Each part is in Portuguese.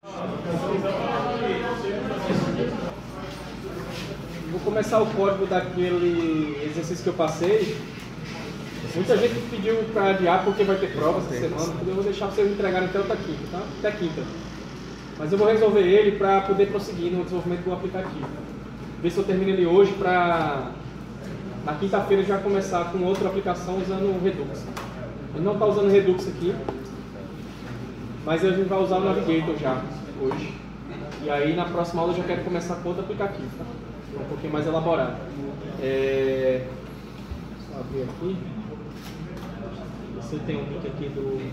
Vou começar o código daquele exercício que eu passei. Muita gente pediu para adiar porque vai ter provas essa semana. Eu vou deixar vocês entregarem até outra quinta, tá? Até quinta. Mas eu vou resolver ele para poder prosseguir no desenvolvimento do aplicativo. Ver se eu termino ele hoje para na quinta-feira já começar com outra aplicação usando o Redux. Ele não está usando o Redux aqui, mas a gente vai usar o Navigator já hoje. E aí na próxima aula eu já quero começar com outro aplicativo, tá? Um pouquinho mais elaborado. Só abrir aqui. Você tem um link aqui do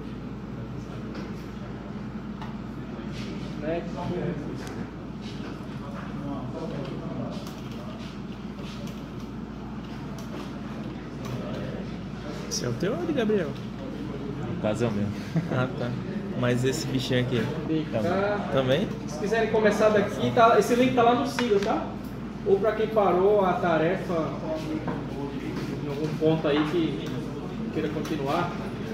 Esse é o teu ou de Gabriel? No caso é o meu. Ah, tá. Mas esse bichinho aqui também? Se quiserem começar daqui, tá, esse link tá lá no Siga, tá? Ou para quem parou a tarefa em algum ponto aí que queira continuar.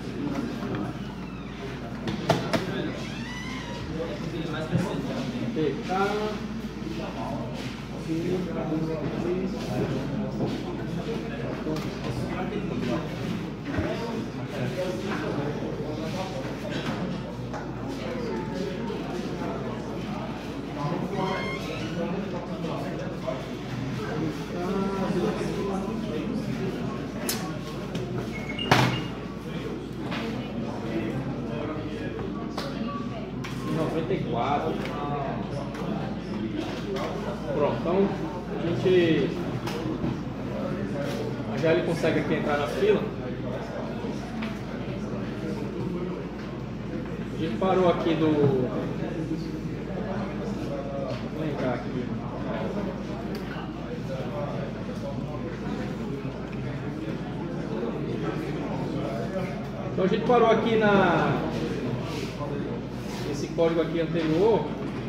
Pronto, então já ele consegue aqui entrar na fila. A gente parou aqui do... Vou entrar aqui. Então a gente parou aqui esse código aqui anterior.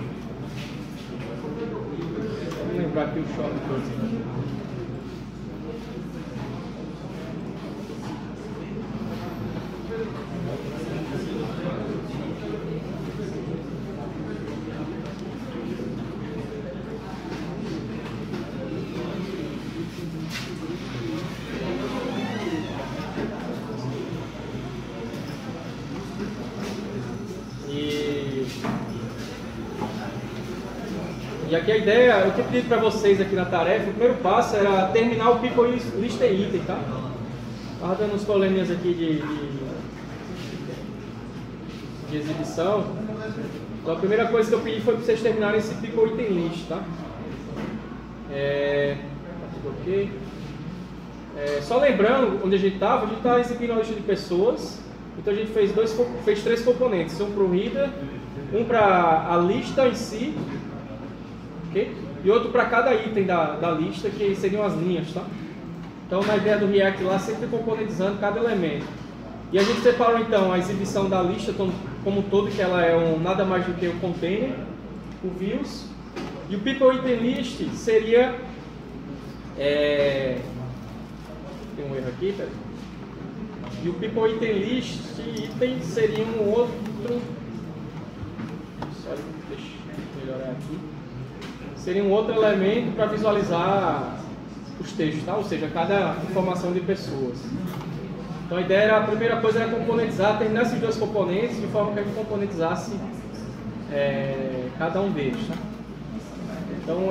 Vamos lembrar aqui o shortcut. E aqui a ideia, eu tinha pedido para vocês aqui na tarefa, o primeiro passo era terminar o people list item, tá? Estava dando uns probleminhas aqui de exibição. Então a primeira coisa que eu pedi foi para vocês terminarem esse people item list, tá? Tá tudo ok. Só lembrando onde a gente estava exibindo a lista de pessoas. Então a gente fez três componentes, um para o reader, um para a lista em si, okay? E outro para cada item da lista, que seriam as linhas, tá? Então na ideia do React lá, sempre componentizando cada elemento. E a gente separou então a exibição da lista como um todo, que ela é nada mais do que o container, o views, e o people item list seria... tem um erro aqui, peraí. E o people item list item seria um outro... Deixa eu melhorar aqui. Seria um outro elemento para visualizar os textos, tá? Ou seja, cada informação de pessoas. Então a ideia a primeira coisa era componentizar, terminar esses dois componentes de forma que a gente componentizasse cada um deles, tá? Então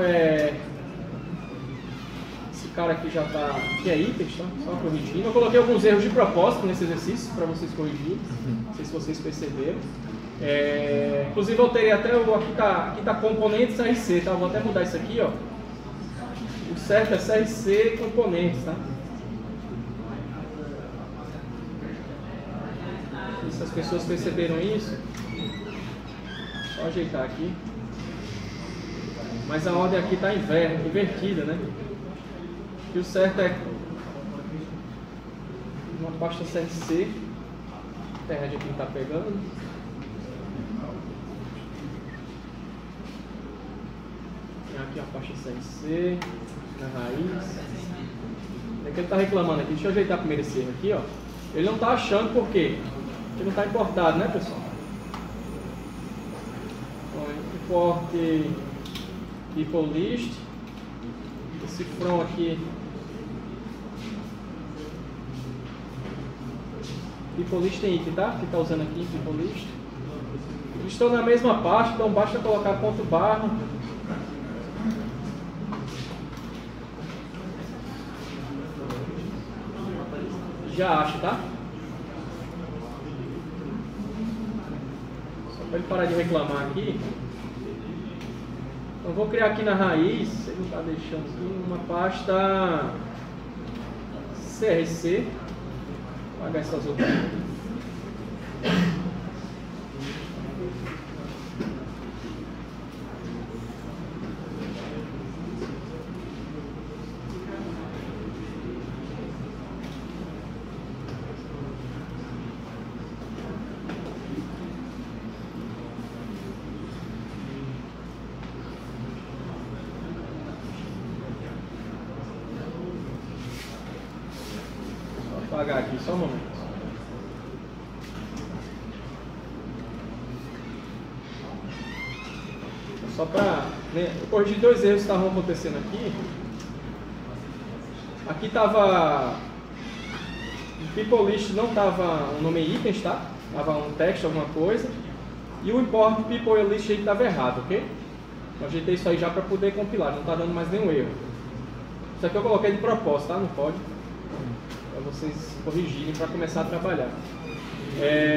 esse cara aqui já está, aqui é itens, tá? Só corrigindo. Eu coloquei alguns erros de propósito nesse exercício para vocês corrigirem. Não sei se vocês perceberam. Inclusive eu terei até aqui tá componentes CRC, tá? Eu vou até mudar isso aqui, ó. O certo é CRC componentes, tá? E se as pessoas perceberam isso, só ajeitar aqui. Mas a ordem aqui está invertida, né? E o certo é uma pasta CRC. A internet aqui está pegando. Aqui a pasta CRC, na raiz. É que ele está reclamando aqui. Deixa eu ajeitar primeiro esse erro aqui, ó. Ele não está achando por quê? Porque não está importado, né, pessoal? import people list, esse from aqui, people list tem item, tá? Que está usando aqui, people list. Eles estão na mesma pasta, então basta colocar ponto barra. Já acho, tá? Só para ele parar de reclamar aqui. Então vou criar aqui na raiz, ele não está deixando aqui, uma pasta CRC. Vou apagar essas outras. Vou apagar aqui, só um momento. Só para corrigir dois erros que estavam acontecendo aqui. Aqui estava o people list, não estava o nome itens, tá? Estava um text, alguma coisa. E o import people list estava errado, ok? Eu ajeitei isso aí já para poder compilar, não está dando mais nenhum erro. Isso aqui eu coloquei de propósito, tá? No código. Para vocês corrigirem para começar a trabalhar. O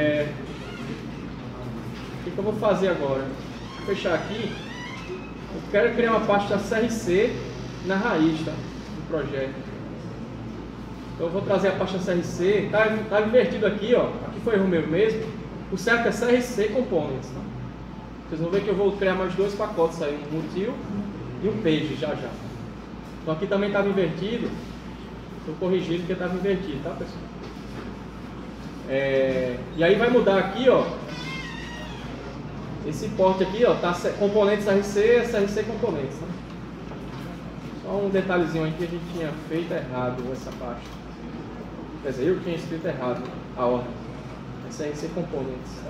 que eu vou fazer agora? Vou fechar aqui. Eu quero criar uma pasta CRC na raiz, tá? Do projeto. Então eu vou trazer a pasta CRC. Tá invertido aqui, ó. Aqui foi erro meu mesmo. O certo é CRC Components, tá? Vocês vão ver que eu vou criar mais dois pacotes aí, um util e um page já. Então aqui também estava invertido. Estou corrigindo porque estava invertido, tá, pessoal? E aí vai mudar aqui, ó. Esse import aqui, ó, tá componentes CRC componentes, tá? Só um detalhezinho aí que a gente tinha feito errado essa pasta. Quer dizer, eu tinha escrito errado a ordem. CRC componentes, tá?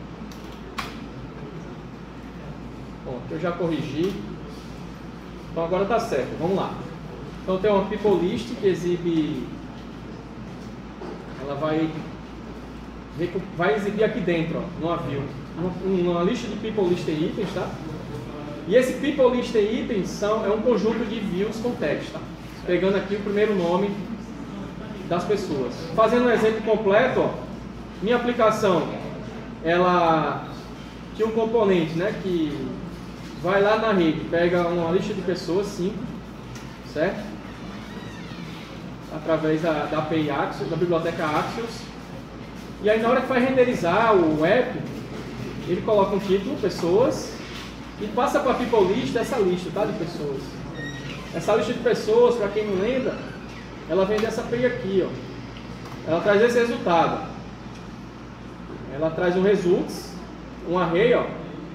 Bom, eu já corrigi. Então agora tá certo, vamos lá. Então tem uma people list que exibe, ela vai exibir aqui dentro, ó, no avião, uma lista de people list itens, tá? E esse people list itens é um conjunto de views com text, tá? Pegando aqui o primeiro nome das pessoas. Fazendo um exemplo completo, ó, minha aplicação, ela tinha um componente, né, que vai lá na rede, pega uma lista de pessoas, 5, certo? Através da API Axios, da biblioteca Axios. E aí na hora que vai renderizar o app, ele coloca um título, pessoas, e passa para a people list essa lista, tá, de pessoas. Essa lista de pessoas, para quem não lembra, ela vem dessa API aqui, ó. Ela traz esse resultado. Ela traz um results, um array, ó.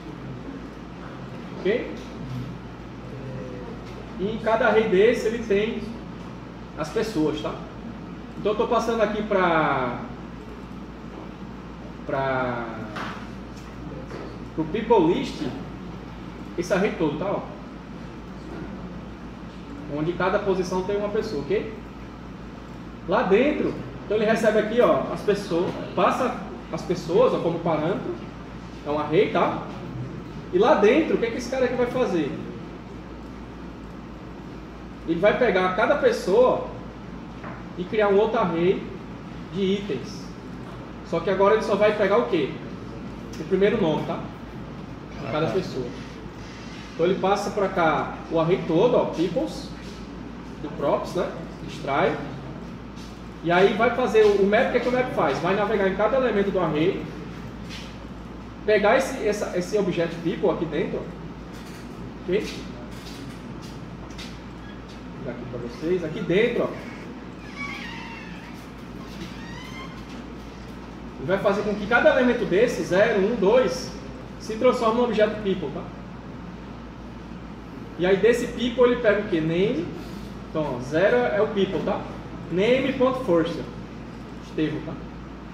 Ok? E em cada array desse ele tem as pessoas, tá? Então eu estou passando aqui para o people list esse array todo, tá? Ó. Onde cada posição tem uma pessoa, ok? Lá dentro, então ele recebe aqui, ó, as pessoas, passa as pessoas, ó, como parâmetro, é um array, tá? E lá dentro, o que esse cara aqui vai fazer? Ele vai pegar cada pessoa e criar um outro array de itens. Só que agora ele só vai pegar o quê? O primeiro nome, tá? De cada pessoa. Então ele passa para cá o array todo, ó, peoples, do props, né? Extrai. E aí vai fazer o map, o que o map faz? Vai navegar em cada elemento do array, pegar esse objeto people aqui dentro, ó. Ok? Vou aqui para vocês, aqui dentro, ó, ele vai fazer com que cada elemento desse, 0, 1, 2, se transforme num objeto people, tá? E aí desse people ele pega o que? Name, então 0 é o people, tá? Name.first, Estevão, tá?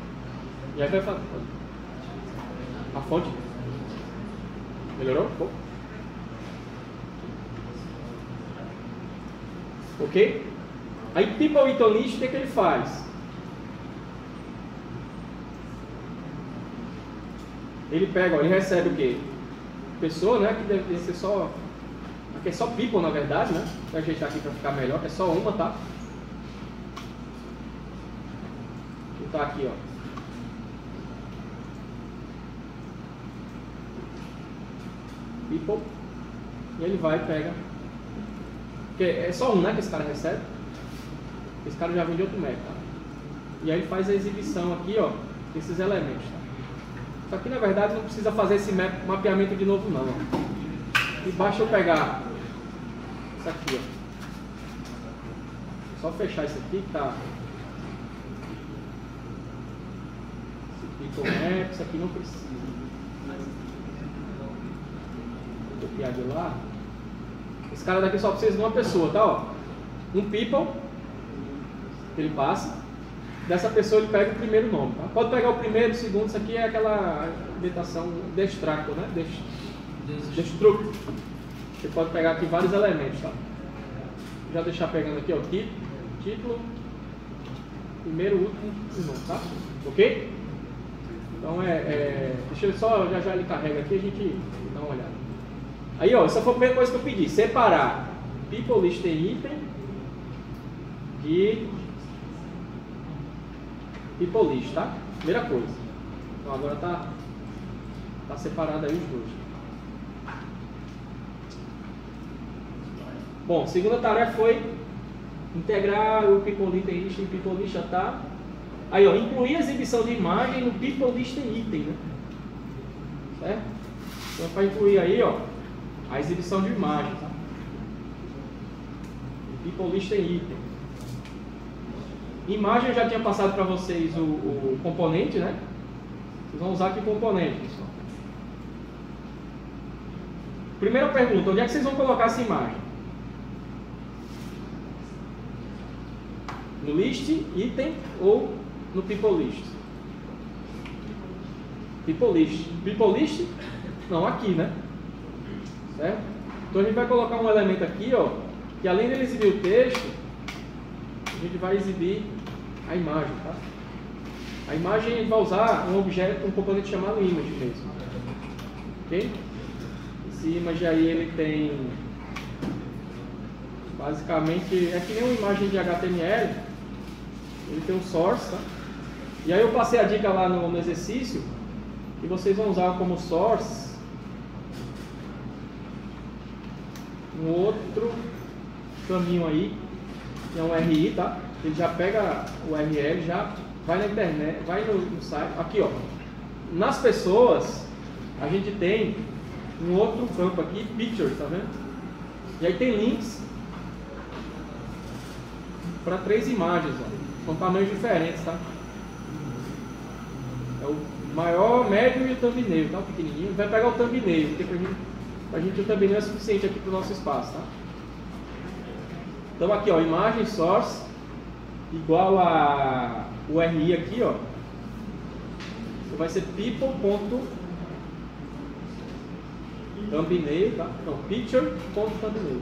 E aí vai fazer a fonte. Melhorou? Pô. Ok? Aí people item list, o que ele faz? Ele pega, ó, ele recebe o quê? Pessoa, né? Que deve ser só... Aqui é só people, na verdade, né? Vou ajeitar aqui para ficar melhor, que é só uma, tá? Vou botar aqui, ó. People. E ele vai e pega. Porque é só um, né, que esse cara recebe. Esse cara já vem de outro método, tá? E aí ele faz a exibição aqui, ó, desses elementos, tá? Só que na verdade não precisa fazer esse mapeamento de novo não, ó. E basta eu pegar isso aqui, ó. Só fechar isso aqui que tá. Esse people map, isso aqui não precisa. Vou copiar de lá. Esse cara daqui só precisa de uma pessoa, tá? Ó. Um people que ele passa. Dessa pessoa ele pega o primeiro nome, tá? Pode pegar o primeiro, o segundo, isso aqui é aquela ambientação destructor, né? Destructor. Você pode pegar aqui vários elementos, tá? Vou já deixar pegando aqui, ó, título, primeiro, último e nome, tá? Ok? Então deixa eu só, já ele carrega aqui, a gente dá uma olhada. Aí, ó, essa foi a primeira coisa que eu pedi, separar people list em item de people list, tá? Primeira coisa. Então agora tá separado aí os dois. Bom, segunda tarefa foi integrar o people list em item, people list já tá. Aí, ó, incluir a exibição de imagem no people list em item, né? Certo? Então para incluir aí, ó, a exibição de imagem, tá? People list em item. Imagem eu já tinha passado para vocês o componente, né? Vocês vão usar aqui o componente, pessoal. Primeira pergunta, onde é que vocês vão colocar essa imagem? No list, item ou no people list? People list. People list? Não, aqui, né? Certo? Então a gente vai colocar um elemento aqui, ó, que além de exibir o texto, a gente vai exibir a imagem, tá? A imagem a gente vai usar um objeto, um componente chamado image mesmo. Ok? Esse image aí ele tem basicamente, é que nem uma imagem de HTML, ele tem um source, tá? E aí eu passei a dica lá no exercício que vocês vão usar como source um outro caminho aí, que é um RI, tá? Ele já pega o URL, já vai na internet, vai no site. Aqui, ó, nas pessoas a gente tem um outro campo aqui, pictures, tá vendo? E aí tem links para 3 imagens, ó, com tamanhos diferentes, tá? É o maior, médio e o thumbnail, tá? O pequenininho. Vai pegar o thumbnail, porque pra gente o thumbnail é suficiente aqui para o nosso espaço, tá? Então aqui, ó, imagem source igual a URI aqui, ó. Vai ser people.thumbnail, tá? Então, picture.thumbnail.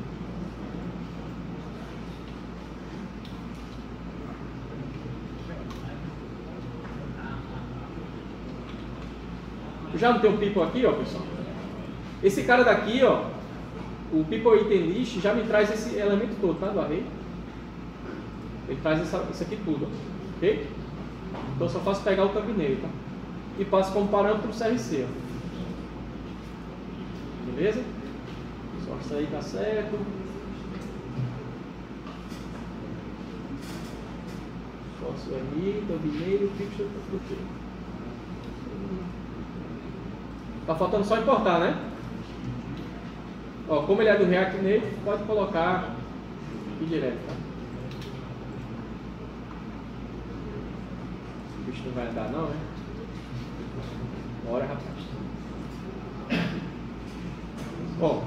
Já não tem um people aqui, ó, pessoal? Esse cara daqui, ó, o people item list já me traz esse elemento todo, tá? Do array. Ele traz isso aqui tudo, ok? Então eu só faço pegar o thumbnail, tá? E passo como parâmetro o CRC, ó. Beleza? Só isso aí tá certo. Posso ali, thumbnail, picture, ok. Tá faltando só importar, né? Ó, como ele é do React Native, pode colocar aqui direto, tá? O bicho não vai andar não, né? Bora, rapaz. Ó,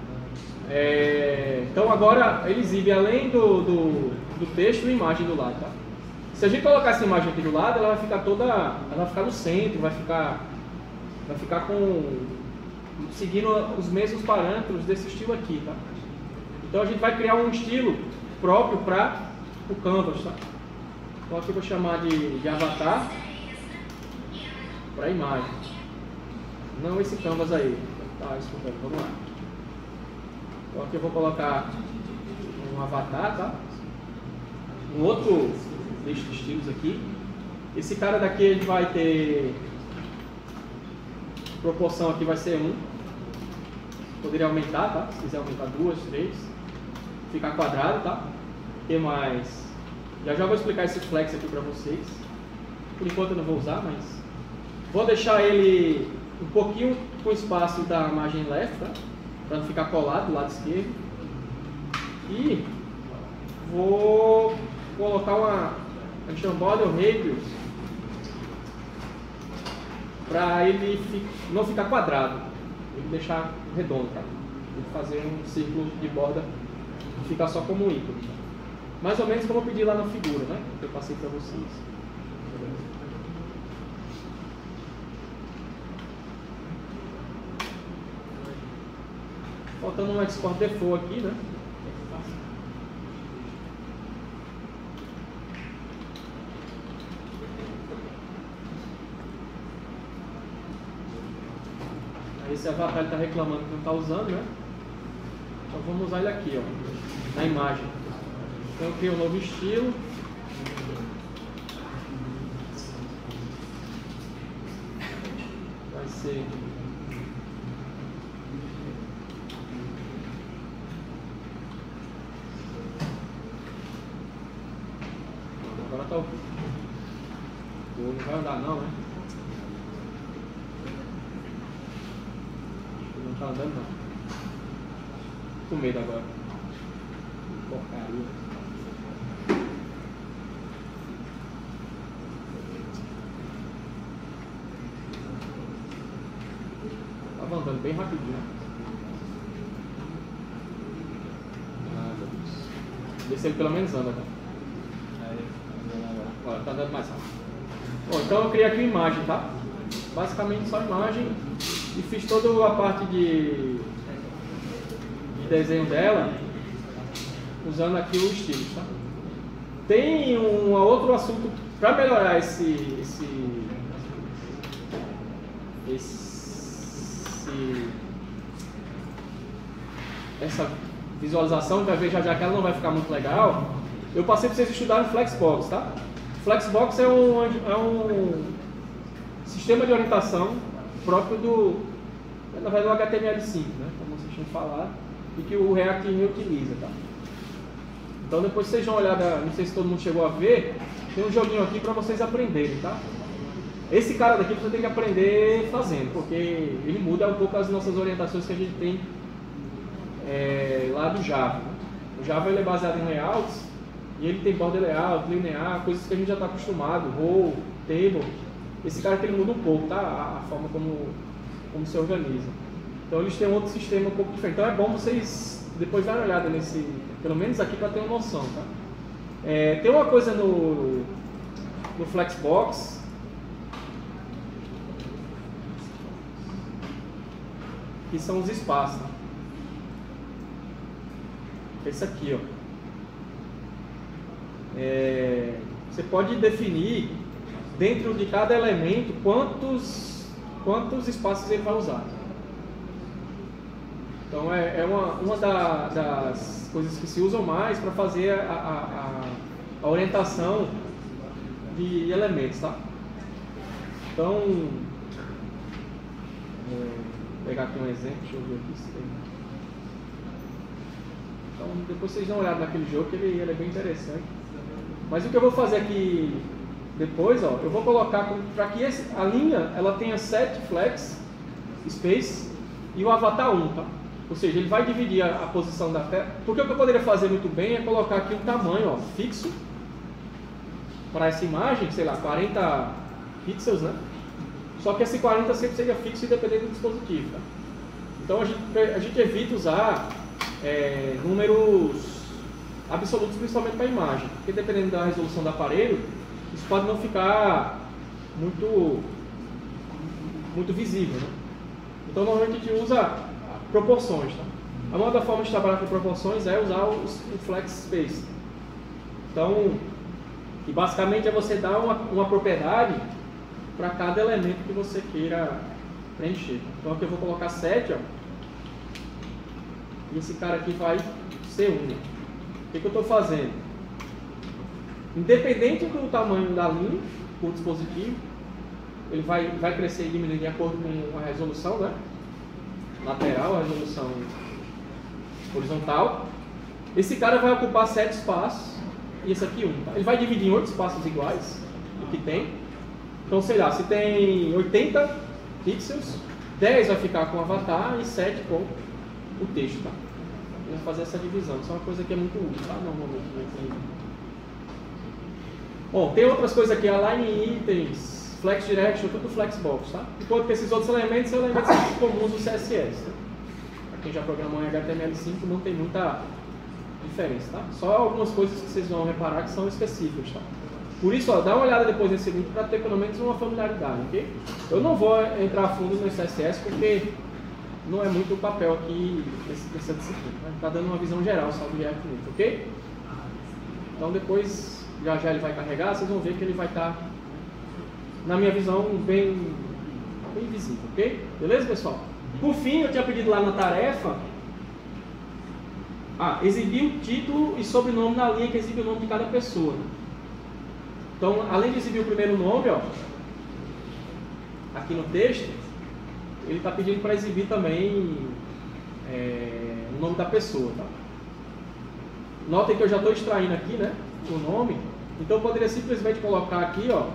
então agora ele exibe além do texto uma imagem do lado, tá? Se a gente colocar essa imagem aqui do lado, ela vai ficar toda, ela vai ficar no centro, vai ficar seguindo os mesmos parâmetros desse estilo aqui, tá? Então a gente vai criar um estilo próprio para o Canvas, tá? Então aqui eu vou chamar de avatar para imagem. Não esse Canvas aí. Tá, desculpa, vamos lá. Então aqui eu vou colocar um avatar, tá? Um outro lista de estilos aqui. Esse cara daqui ele vai ter proporção aqui vai ser 1. Poderia aumentar, tá? Se quiser aumentar 2, 3. Ficar quadrado, tá? O que mais? Já vou explicar esse flex aqui para vocês. Por enquanto eu não vou usar, mas vou deixar ele um pouquinho com espaço da margem left, tá? Para não ficar colado do lado esquerdo. E vou colocar uma border radius para ele não ficar quadrado, ele deixar redondo, tá? Ele fazer um círculo de borda e ficar só como um ícone. Tá? Mais ou menos como eu pedi lá na figura, né? Que eu passei para vocês. Faltando um export default aqui, né? Esse avatar está reclamando que não está usando, né? Então vamos usar ele aqui, ó, na imagem. Então eu crio um novo estilo. Vai ser agora está ok. Não vai andar não, né? Não tá andando não. Tô com medo agora. Porcaria. Tava andando bem rapidinho. Ah, meu Deus. Vê se ele pelo menos anda, tá? Olha, tá andando mais rápido. Bom, então eu criei aqui uma imagem, tá? Basicamente só imagem. E fiz toda a parte de desenho dela usando aqui o estilo, tá? Tem um outro assunto para melhorar essa visualização, vai ver já que ela não vai ficar muito legal. Eu passei para vocês estudarem Flexbox, tá? Flexbox é um sistema de orientação próprio na verdade, do HTML5, né? Como vocês tinham falado, e que o React utiliza, tá? Então depois vocês dão uma olhada, não sei se todo mundo chegou a ver, tem um joguinho aqui para vocês aprenderem, tá? Esse cara daqui você tem que aprender fazendo, porque ele muda um pouco as nossas orientações que a gente tem lá do Java. O Java ele é baseado em layouts, e ele tem border layout, linear, coisas que a gente já está acostumado, row, table. Esse cara aqui ele muda um pouco, tá? A forma como se organiza. Então eles têm um outro sistema um pouco diferente. Então é bom vocês depois darem uma olhada nesse, pelo menos aqui para ter uma noção, tá? Tem uma coisa no Flexbox que são os espaços. Tá? Esse aqui, ó. Você pode definir dentro de cada elemento quantos espaços ele vai usar. Então é uma das coisas que se usam mais para fazer a orientação de elementos, tá? Então, vou pegar aqui um exemplo, deixa eu ver aqui se tem. Então depois vocês dão uma olhada naquele jogo que ele é bem interessante. Mas o que eu vou fazer aqui depois, ó, eu vou colocar para que a linha ela tenha set flex space e o avatar 1, tá? Ou seja, ele vai dividir a posição da tela. Porque o que eu poderia fazer muito bem é colocar aqui um tamanho, ó, fixo para essa imagem, sei lá, 40 pixels, né? Só que esse 40 sempre seria fixo independente do dispositivo, tá? Então a gente evita usar números absolutos, principalmente para a imagem, porque dependendo da resolução do aparelho, isso pode não ficar muito visível, né? Então normalmente a gente usa proporções, tá? A uma das formas de trabalhar com proporções é usar o flex space. Então, e basicamente é você dar uma propriedade para cada elemento que você queira preencher. Então aqui eu vou colocar 7, ó, e esse cara aqui vai ser 1. O que eu estou fazendo? Independente do tamanho da linha, por dispositivo, ele vai crescer e diminuir de acordo com a resolução, né? Lateral, a resolução horizontal. Esse cara vai ocupar 7 espaços e esse aqui 1. Tá? Ele vai dividir em 8 espaços iguais, o que tem. Então, sei lá, se tem 80 pixels, 10 vai ficar com o avatar e 7 com o texto. Tá? Vamos fazer essa divisão. Isso é uma coisa que é muito útil, tá? Normalmente. Bom, tem outras coisas aqui, align itens, flex direction, tudo flexbox, tá? Enquanto que esses outros elementos são elementos comuns do CSS. Tá? Para quem já programou em HTML5 não tem muita diferença, tá? Só algumas coisas que vocês vão reparar que são específicas, tá? Por isso, ó, dá uma olhada depois nesse link para ter pelo menos uma familiaridade, ok? Eu não vou entrar a fundo no CSS porque não é muito o papel aqui dessa disciplina. Né? Tá dando uma visão geral só do React Native, ok? Então depois, já ele vai carregar, vocês vão ver que ele vai estar, na minha visão, bem visível, ok? Beleza, pessoal? Por fim, eu tinha pedido lá na tarefa exibir o título e sobrenome na linha que exibe o nome de cada pessoa. Né? Então, além de exibir o primeiro nome, ó, aqui no texto, ele está pedindo para exibir também o nome da pessoa. Tá? Notem que eu já estou extraindo aqui, né, o nome. Então, eu poderia simplesmente colocar aqui, ó,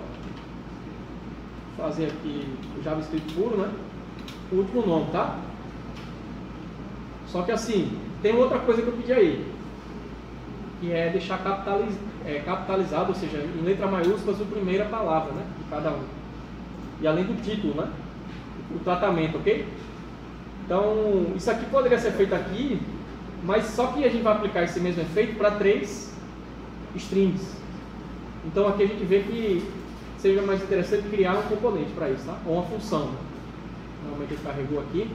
fazer aqui o JavaScript puro, né, o último nome, tá? Só que assim, tem outra coisa que eu pedi aí, que é deixar capitalizado, ou seja, em letra maiúsculas, a primeira palavra, né, de cada um. E além do título, né, o tratamento, ok? Então, isso aqui poderia ser feito aqui, mas só que a gente vai aplicar esse mesmo efeito para 3 strings. Então, aqui a gente vê que seja mais interessante criar um componente para isso, tá? Ou uma função. Né? Normalmente ele carregou aqui.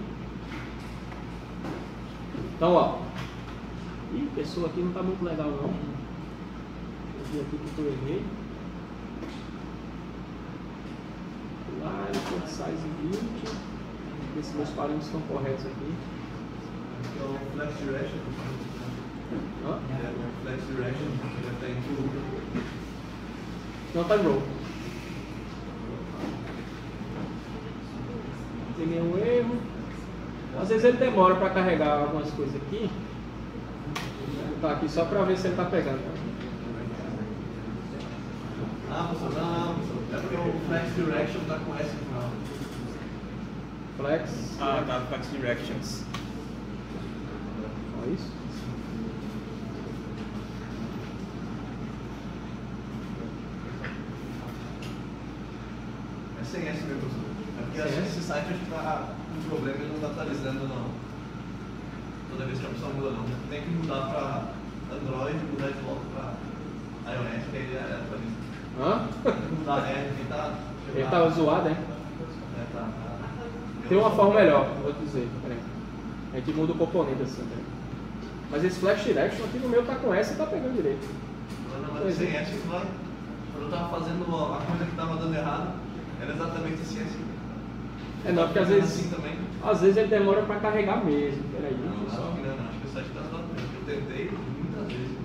Então, ó. Ih, pessoa aqui não está muito legal, não. Eu vi aqui que eu errei. Lá, size 20. Ver se meus parâmetros estão corretos aqui. É o flex direction. Hã? É o flex direction. Já está em tudo. Não está em row. Tem nenhum erro. Às vezes ele demora para carregar algumas coisas aqui. Vou botar aqui só para ver se ele está pegando. Professor, não. É porque o flex direction está com S no final. Flex. Tá, Flex Directions. Olha isso. É sem S mesmo, professor. É porque Sem S? esse site acho que está com problema e não está atualizando não. Toda vez que a opção muda não. Tem que mudar para Android e mudar de volta para iOS, que aí ele atualiza. Hã? Tem que mudar, Ele está zoado, né? Tá. Tem uma forma melhor, vou dizer. Peraí. A gente muda o componente assim, né? Mas esse Flash Direction aqui no meu tá com S e tá pegando direito. Não, mas sem S, claro. Quando eu estava fazendo a coisa que estava dando errado, era exatamente assim. Não, porque às vezes, assim também. às vezes ele demora para carregar mesmo. Peraí, Não, deixa eu só. acho que o site está zoando mesmo. Eu tentei muitas vezes.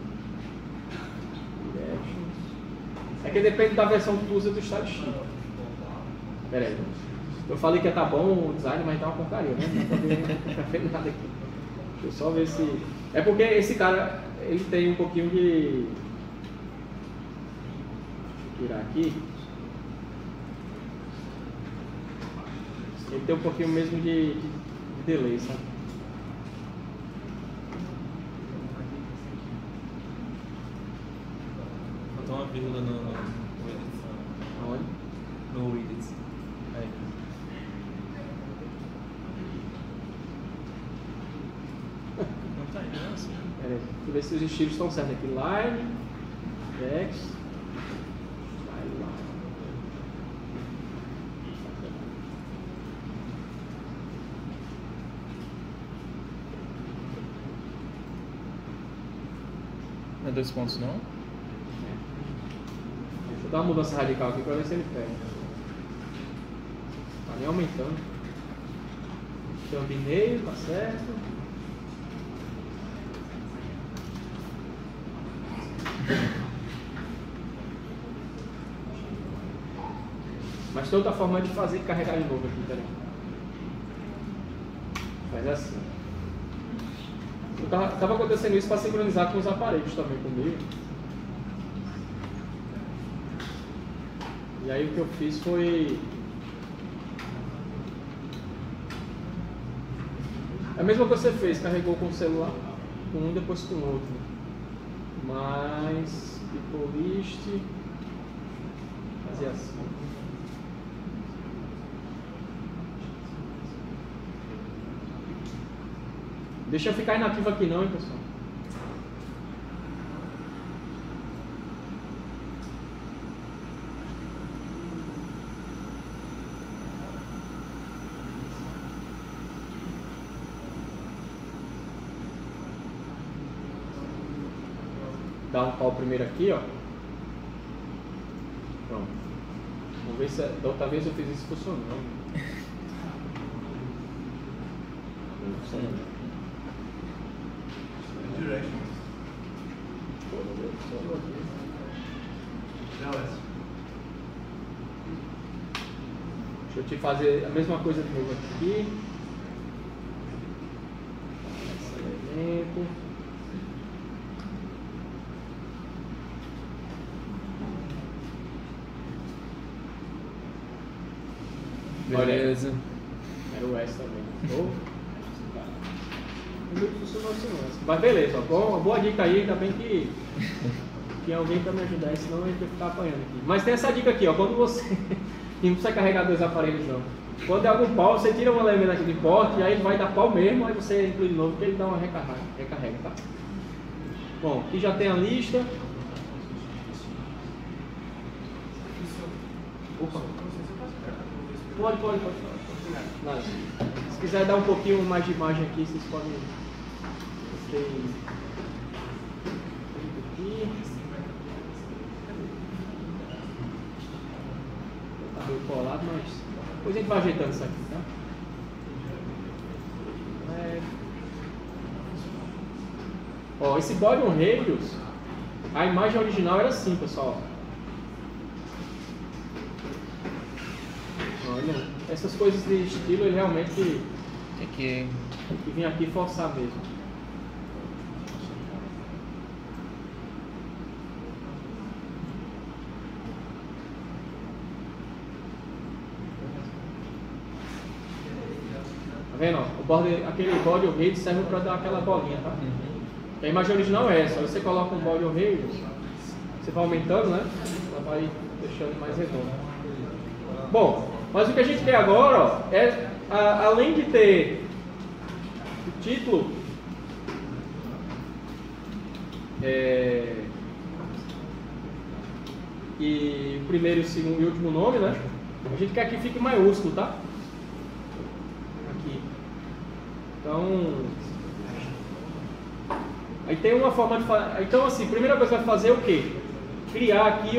É que depende da versão que tu usa do StyleSheet. Pera aí. Eu falei que ia tá bom o design, mas tá uma porcaria, né? Não tá vendo nada aqui. Deixa eu só ver se... É porque esse cara, ele tem um pouquinho de... Deixa eu tirar aqui. Ele tem um pouquinho mesmo de delay, sabe? Faltou uma vírgula no edit. Aonde? No edit. Aí. Não tá aí, não, assim. Pera aí. Deixa eu ver se os estilos estão certos aqui. Line, text, line. é 2 pontos não? Deixa eu dar uma mudança radical aqui para ver se ele pega. Tá nem aumentando. Thumbnail, tá certo. Mas tem outra forma de fazer carregar de novo aqui, peraí. Faz assim. Tava acontecendo isso para sincronizar com os aparelhos também comigo. E aí o que eu fiz foi... a mesma coisa que você fez, carregou com o celular, com um depois com o outro. Mas... people list... fazer assim. Deixa eu ficar inativo aqui não, hein, pessoal. Dá um pau primeiro aqui, ó. Pronto. Vamos ver se da outra vez eu fiz isso funcionando. Directions. Deixa eu te fazer a mesma coisa de novo aqui. Esse elemento. Beleza. Era o S também. Não funcionou assim não. Mas beleza, ó, boa dica aí, ainda bem que tinha alguém para me ajudar, senão eu ia ter que ficar apanhando aqui. Mas tem essa dica aqui, ó, quando você não precisa carregar 2 aparelhos não. Quando é algum pau, você tira um elemento aqui de porte e aí ele vai dar pau mesmo, aí você inclui de novo que ele dá uma recarrega, tá? Bom, aqui já tem a lista. Opa. Pode. Nada. Se quiser dar um pouquinho mais de imagem aqui, vocês podem. Aqui. Tá meio colado, mas depois a gente vai ajeitando isso aqui, tá? Ó, esse body on radius, a imagem original era assim, pessoal. Olha, essas coisas de estilo ele realmente Tem que vir aqui forçar mesmo. Tá vendo? Ó, aquele body on radius serve para dar aquela bolinha, tá? A imagem original é essa. Você coloca um body on radius, você vai aumentando, né? Ela vai deixando mais redondo. Bom, mas o que a gente quer agora, ó, é além de ter o título e o primeiro, o segundo e o último nome, né? A gente quer que fique maiúsculo, tá? Aqui. Então, aí tem uma forma de fazer. Então, assim, a primeira coisa que vai fazer é o quê? Criar aqui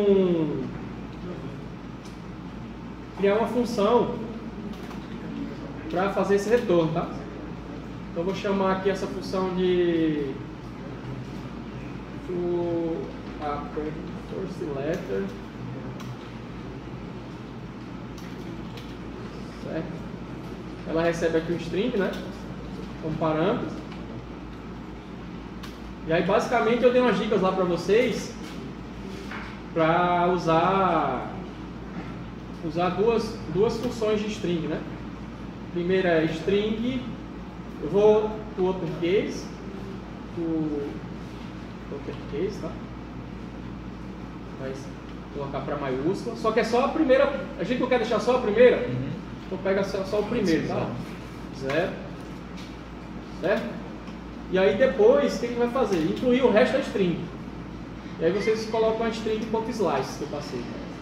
criar uma função para fazer esse retorno, tá? Então, eu vou chamar aqui essa função de first letter, certo? Ela recebe aqui um string, né? Como parâmetro. E aí, basicamente, eu dei umas dicas lá para vocês para usar duas funções de string, né? Primeira é string, eu vou pro uppercase, tá? Vai colocar para maiúscula, só que é só a primeira, a gente não quer deixar só a primeira, então pega só o primeiro, tá? 0, certo? E aí depois, o que a gente vai fazer? Incluir o resto da string. E aí vocês colocam a string.slice que eu passei.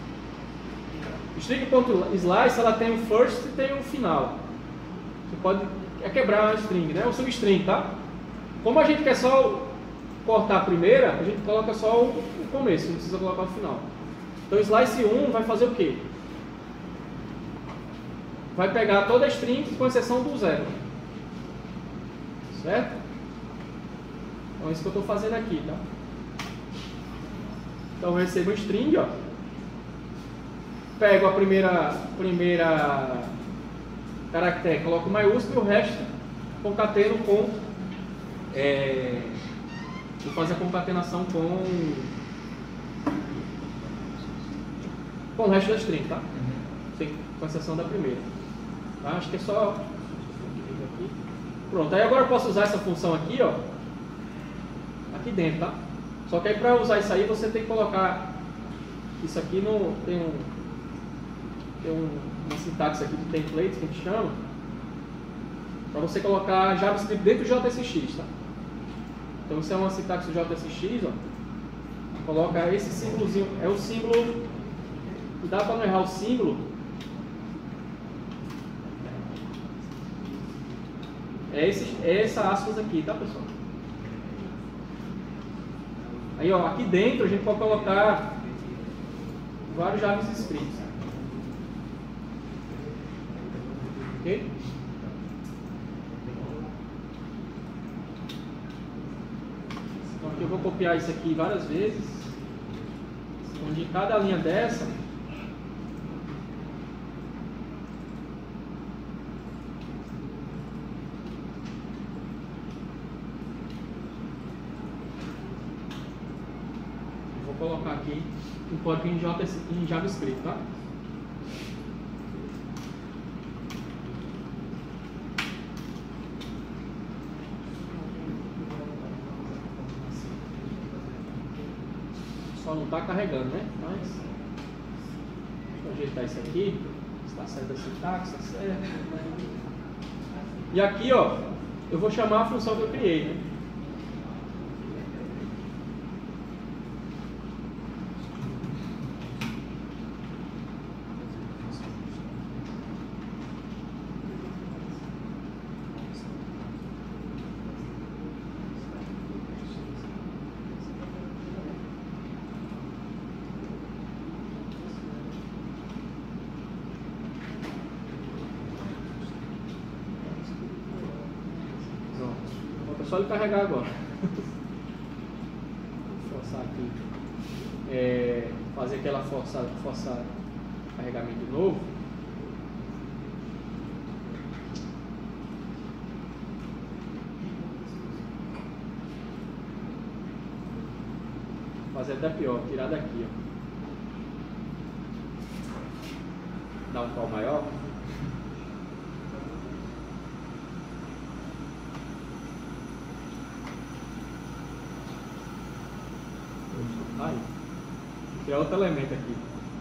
String.slice, ela tem o first e tem o final. Você pode quebrar a string, né? O substring, tá? Como a gente quer só cortar a primeira, a gente coloca só o começo, não precisa colocar o final. Então, slice 1 vai fazer o quê? Vai pegar toda a string, com exceção do 0. Certo? Então, é isso que eu estou fazendo aqui, tá? Então, eu recebo uma string, ó. Pego a primeira caractere, coloco maiúsculo e o resto concateno com... vou fazer a concatenação com o resto da string, tá? Com exceção da primeira. Tá? Acho que é só... Pronto, aí agora eu posso usar essa função aqui, ó. Aqui dentro, tá? Só que aí para usar isso aí você tem que colocar... Isso aqui no... Tem uma sintaxe aqui de templates que a gente chama. Para você colocar JavaScript dentro do JSX, tá? Então isso é uma sintaxe do JSX, ó. Coloca esse símbolozinho, é o símbolo, cuidado para não errar o símbolo. É essa aspas aqui, tá, pessoal? Aí, ó, aqui dentro a gente pode colocar vários JavaScripts. Ok? Então aqui eu vou copiar isso aqui várias vezes. Onde cada linha dessa eu vou colocar aqui um código em JavaScript, tá? Só não está carregando, né? Mas vou ajeitar isso aqui. Está certo a sintaxe, está certo. E aqui, ó, eu vou chamar a função que eu criei, né? É só ele carregar agora. Vou forçar aqui. Fazer aquela forçar carregamento de novo. Vou fazer até pior, tirar daqui, ó. Dar um call maior. Aí, vou criar outro elemento aqui.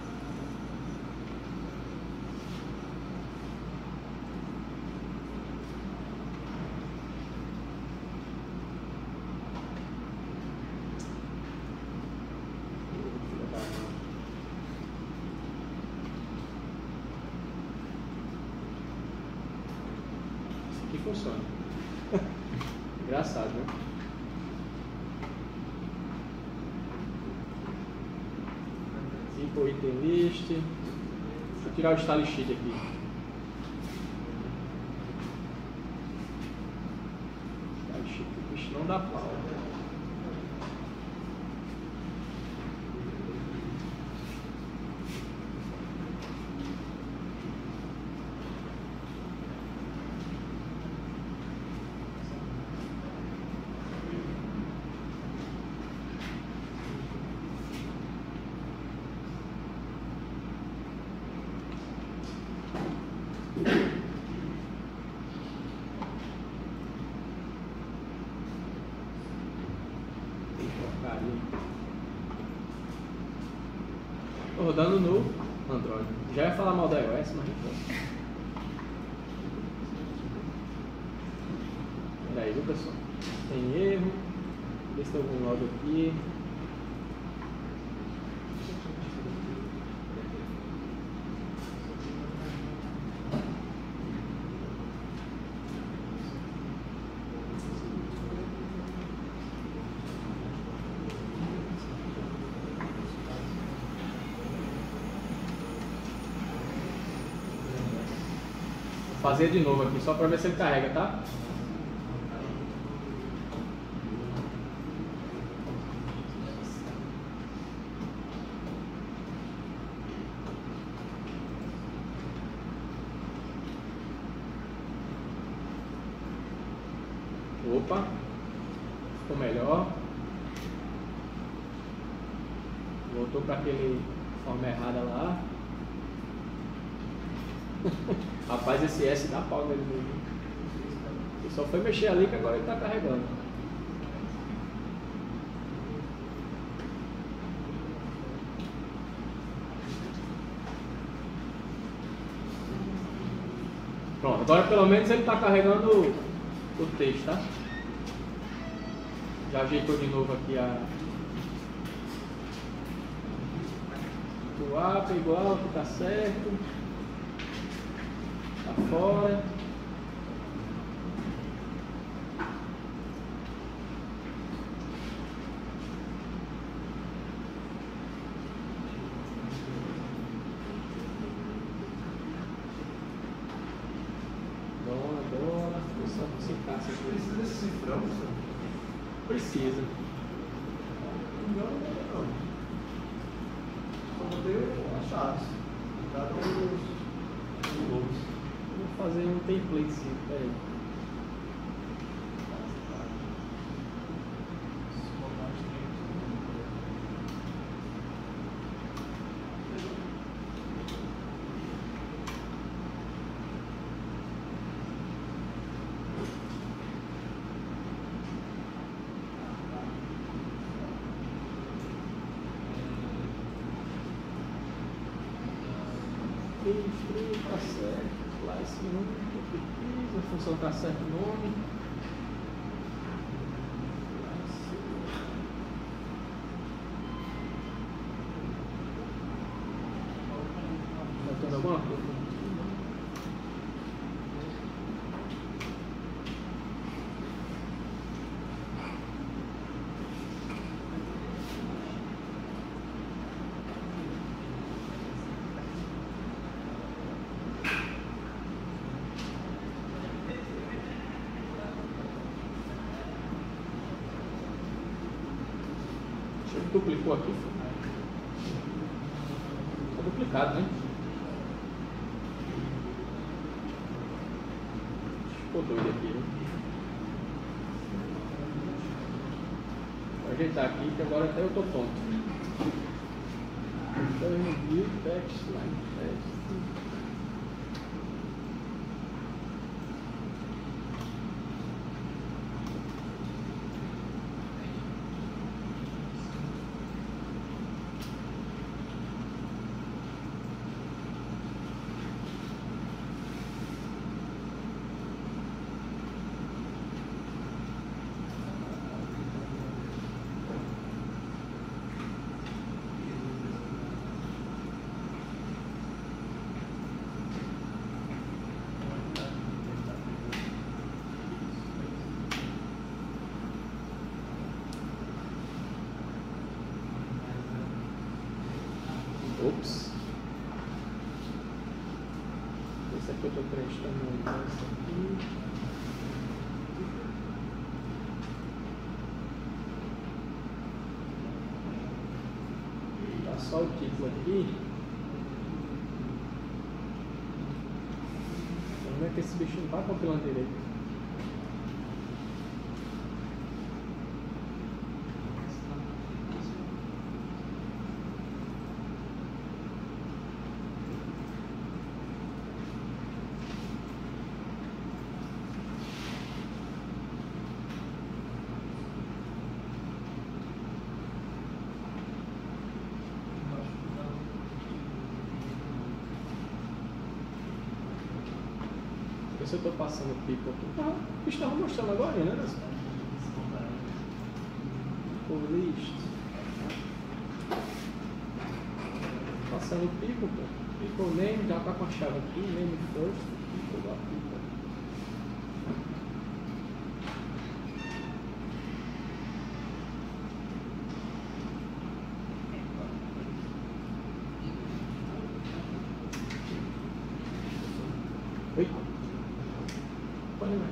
Isso aqui funciona. Engraçado, né? O item list. Deixa eu tirar o style sheet aqui. Style sheet não dá pau. Estou rodando no Android. Já ia falar mal da iOS, mas não posso. Pera aí, viu, pessoal? Tem erro. Vê se tem algum log aqui. fazer de novo aqui, só para ver se ele carrega, tá? Opa, ficou melhor. Voltou para aquele forma errada lá. Rapaz, esse S dá pau nele mesmo. Ele só foi mexer ali que agora ele está carregando. Pronto, agora pelo menos ele está carregando o texto, tá? Já ajeitou de novo aqui o A, igual, que tá certo. Tá fora. Dona, só consertar essa coisa. Precisa desse cifrão, senhor? Precisa. Não. Só botei as chaves. Cada os logos. Vou fazer um templatezinho, peraí. Tá certo, lá esse nome que eu fiz, a função tá certo o nome. Faltando alguma coisa? Duplicou aqui. Tá duplicado, né? Ficou doido aqui, né? Vou ajeitar aqui que agora até eu tô tonto. Então review text line text. Ops. Esse aqui eu estou prestando então esse aqui. Tá só o título aqui. Como é que esse bicho não tá compilando direito? Se eu estou passando o pico aqui, o bicho estava mostrando agora, né? Por list. Passando o pico, pô. Pico name, já está com a chave aqui, name first, pico da pico. Oi? corre não.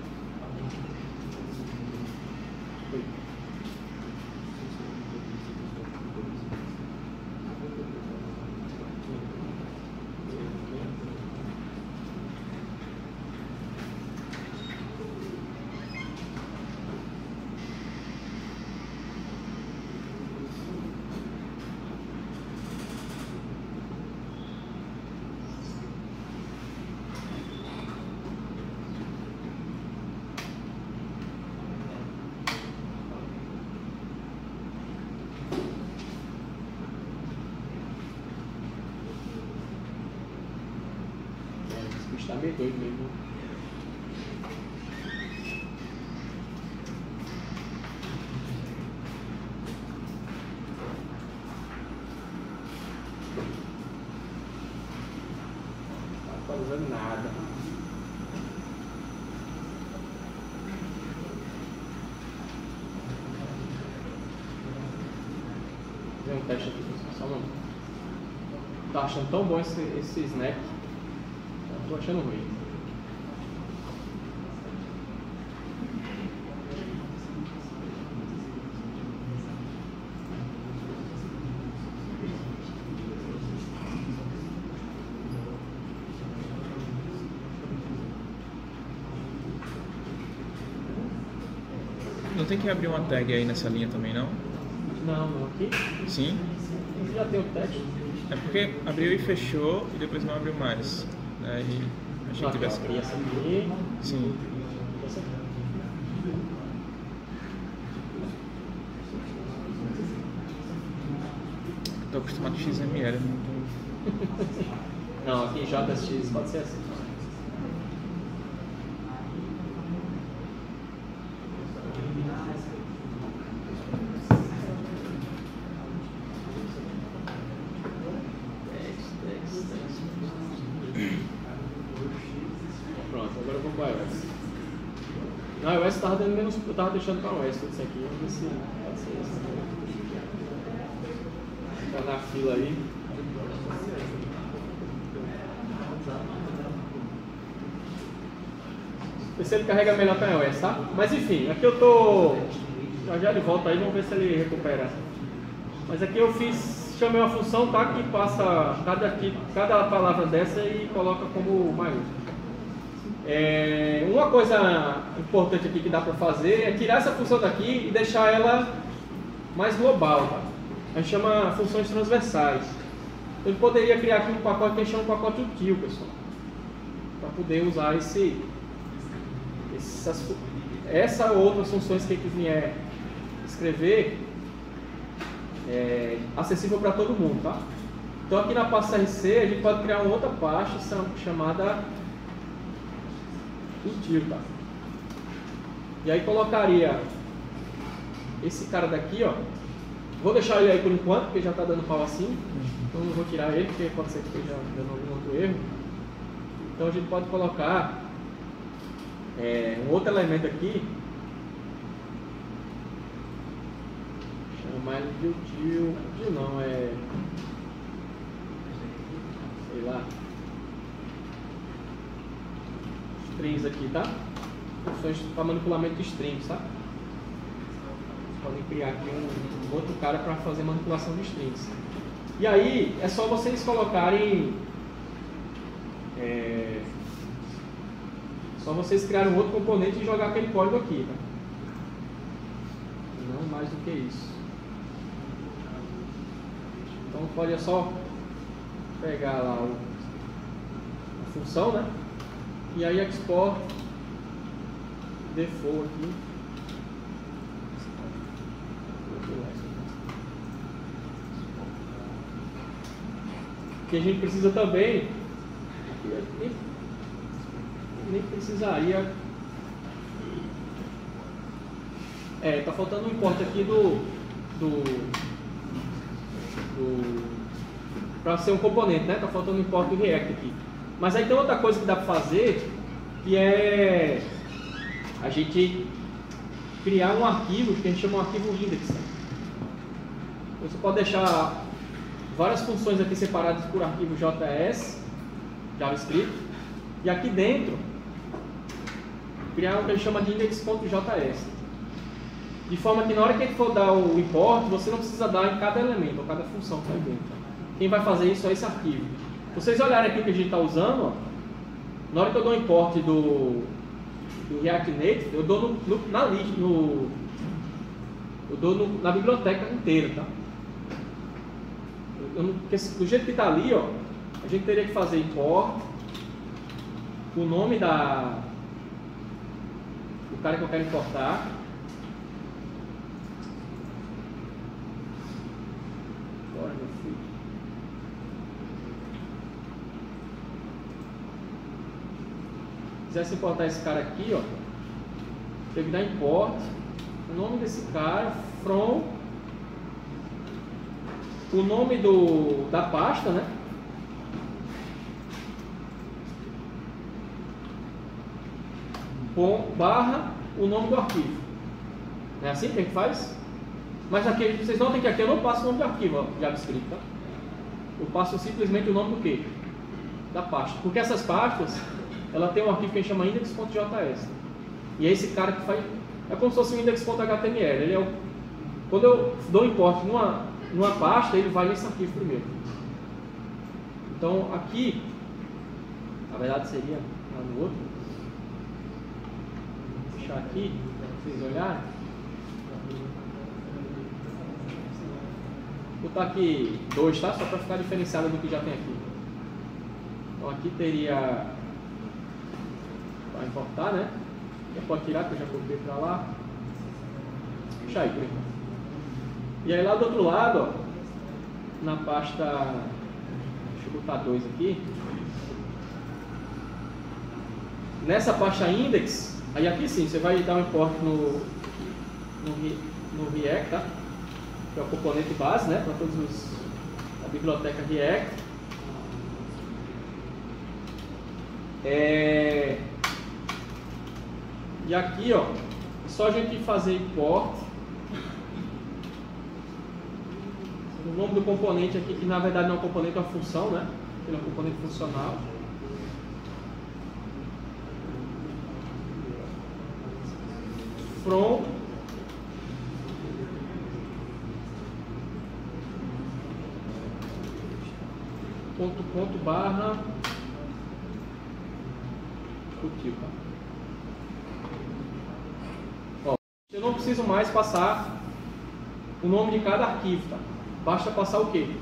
Tá meio doido mesmo. Não tá fazendo nada. Vou fazer um teste aqui, só não. Tá achando tão bom esse snack? Tô achando ruim. Não tem que abrir uma tag aí nessa linha também, não? Não, aqui? Sim. Já tem o teste. É porque abriu e fechou e depois não abriu mais. Aí achei que tivesse. Abrir essa aqui. Sim. Essa aqui. Tô acostumado com XML. Não, aqui JSX pode ser assim. Pronto, agora eu vou para o iOS. Não, o iOS estava dando menos. Eu estava deixando para o iOS tudo isso aqui. Vamos ver se pode ser isso. Tá na fila aí. Ver se ele carrega melhor para o iOS, tá? Mas enfim, aqui eu tô. Já ele volta aí, vamos ver se ele recupera. Mas aqui eu chamei uma função, tá? Que passa cada palavra dessa e coloca como maiúsculo. Uma coisa importante aqui que dá para fazer é tirar essa função daqui e deixar ela mais global, tá? A gente chama funções transversais. Eu poderia criar aqui um pacote que a gente chama de pacote util, pessoal, para poder usar essa ou outras funções que vier escrever acessível para todo mundo, tá? Então aqui na pasta CRC a gente pode criar uma outra pasta chamada util, tá? E aí colocaria esse cara daqui, ó. Vou deixar ele aí por enquanto, porque já está dando pau assim. Então não vou tirar ele, porque pode ser que esteja dando algum outro erro. Então a gente pode colocar um outro elemento aqui. Chamar ele de util. Util não, sei lá. Strings aqui, tá? Funções para manipulamento de strings, tá? Podem criar aqui um outro cara para fazer manipulação de strings. E aí é só vocês colocarem, só vocês criarem um outro componente e jogar aquele código aqui, tá? Não mais do que isso. Então pode só pegar lá a função, né? E aí export default aqui. Que a gente precisa também, nem precisaria, tá faltando um import aqui para ser um componente, né? Tá faltando um import do React aqui. Mas aí tem outra coisa que dá para fazer, que é a gente criar um arquivo que a gente chama de arquivo index. Você pode deixar várias funções aqui separadas por arquivo JS, JavaScript, e aqui dentro criar o que a gente chama de index.js. De forma que na hora que a gente for dar o import, você não precisa dar em cada elemento, ou cada função que está dentro. Quem vai fazer isso é esse arquivo. Se vocês olharem aqui o que a gente está usando, ó, na hora que eu dou o import do React Native, eu dou na biblioteca inteira, tá? Porque do jeito que está ali, ó, a gente teria que fazer import, o nome do cara que eu quero importar, se quisesse importar esse cara aqui, ó, tem que dar import, o nome desse cara, from, o nome da pasta, né? Barra o nome do arquivo. Não é assim que a gente faz? Mas aqui, vocês notem que aqui eu não passo o nome do arquivo, ó, JavaScript, tá? Eu passo simplesmente o nome do quê? Da pasta. Porque essas pastas, ela tem um arquivo que a gente chama index.js. E é esse cara que faz... É como se fosse um index.html. Ele é quando eu dou import numa pasta, ele vai nesse arquivo primeiro. Então, aqui, na verdade seria lá no outro. Vou deixar aqui, para vocês olharem. Vou botar aqui 2, tá? Só para ficar diferenciado do que já tem aqui. Então, aqui teria... Vai importar, né? Já pode tirar, que eu já copiei para lá. Deixa aí, por enquanto. E aí lá do outro lado, ó, na pasta... Deixa eu botar 2 aqui. Nessa pasta index, aí aqui sim, você vai dar um import no React, tá? Que é o componente base, né? Para todos a biblioteca React. E aqui, ó, é só a gente fazer import. O nome do componente aqui, que na verdade não é um componente, é uma função, né? Ele é um componente funcional. From ponto barra util, tá? Ó, eu não preciso mais passar o nome de cada arquivo, tá? Basta passar o quê?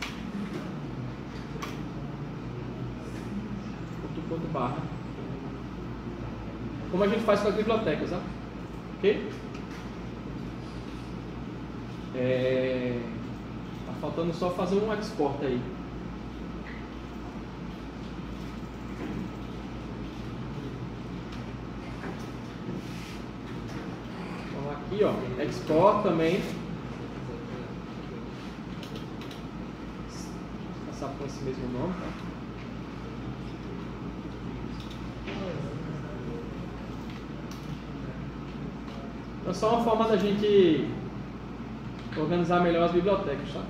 Ponto barra. Como a gente faz com as bibliotecas, tá? Ok? Tá faltando só fazer um export aí. Então aqui, ó, export também. Passar com esse mesmo nome, tá? É só uma forma da gente organizar melhor as bibliotecas, tá?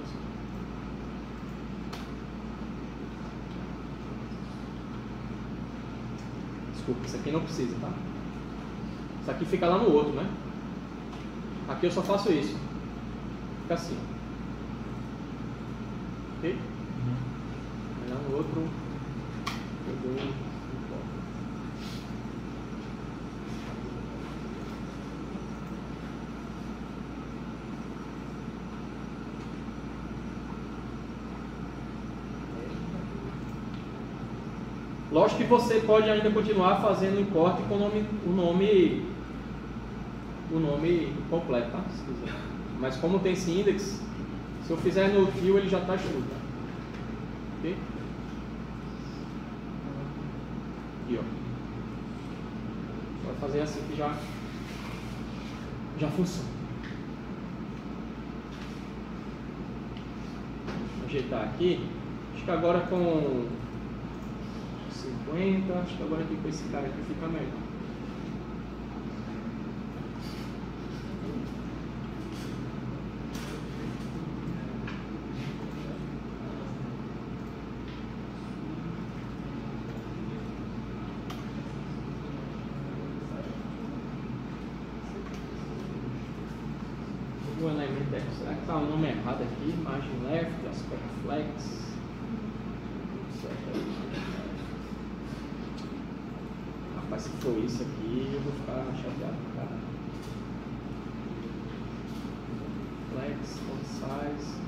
Desculpa, isso aqui não precisa, tá? Isso aqui fica lá no outro, né? Aqui eu só faço isso. Fica assim. Ok? Lá no outro eu dou um. Lógico que você pode ainda continuar fazendo import com o nome completo, tá? Se quiser. Mas como tem esse index, se eu fizer no view ele já está junto, tá? Ok? Aqui, ó. Vai fazer assim que já funciona. Vou ajeitar aqui. Acho que agora com 50, acho que agora aqui com esse cara aqui fica melhor. Será que está o nome errado aqui? Margin left, aspect flex. Rapaz, se for isso aqui, eu vou ficar chateado, cara. Flex, font size.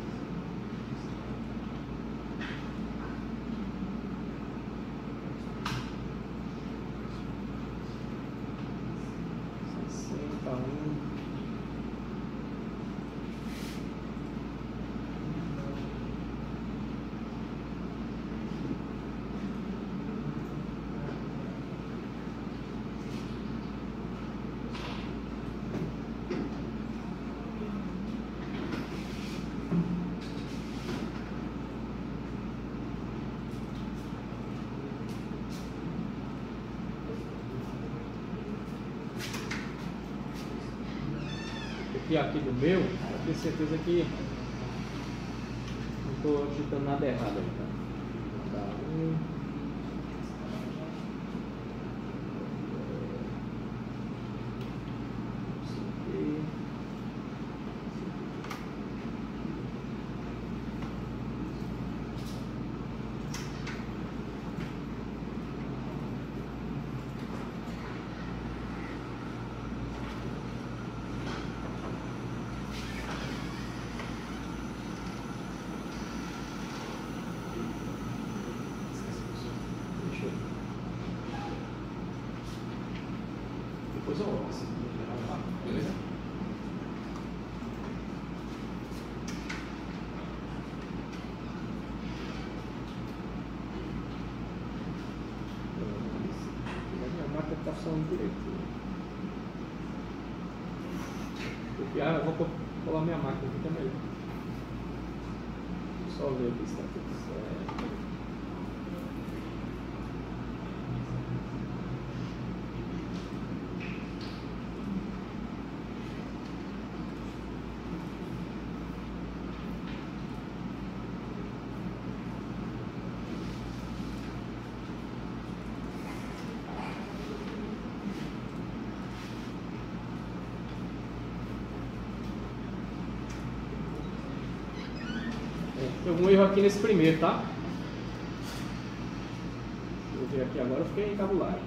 E aqui do meu, eu tenho certeza que não estou digitando nada errado aí, tá? Depois eu olho assim, beleza? A máquina está funcionando direito. Eu vou colar minha máquina aqui também. Só ver aqui se está tudo certo. Tem algum erro aqui nesse primeiro, tá? Vou ver aqui agora, eu fiquei encabulado.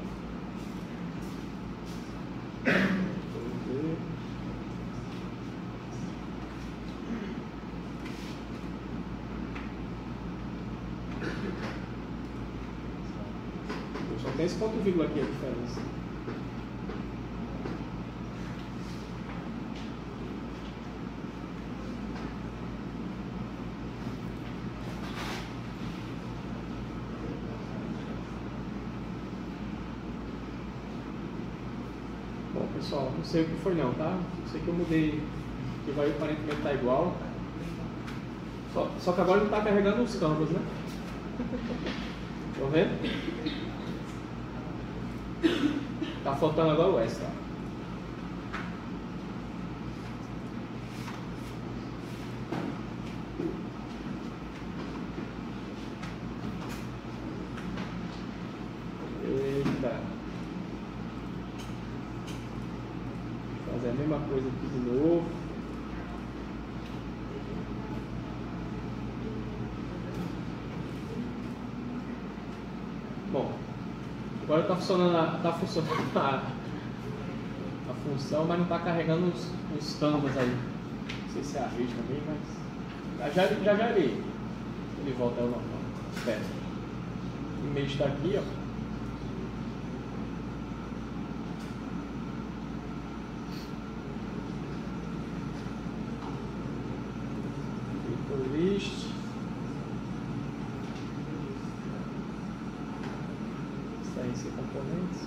Só tem esse ponto vírgula aqui a diferença. Bom, pessoal, não sei o que foi não, tá? Sei que eu mudei, que vai aparentemente estar igual. Só que agora não está carregando os campos, né? Estão vendo? Tá faltando agora o S, tá? Eita. Fazer a mesma coisa aqui de novo. Bom, agora está funcionando, a função, mas não está carregando os canvas aí. Não sei se é a rede também, mas já ele volta ao normal. Espera. O e-mail está aqui, ó. List. Sair sem componentes.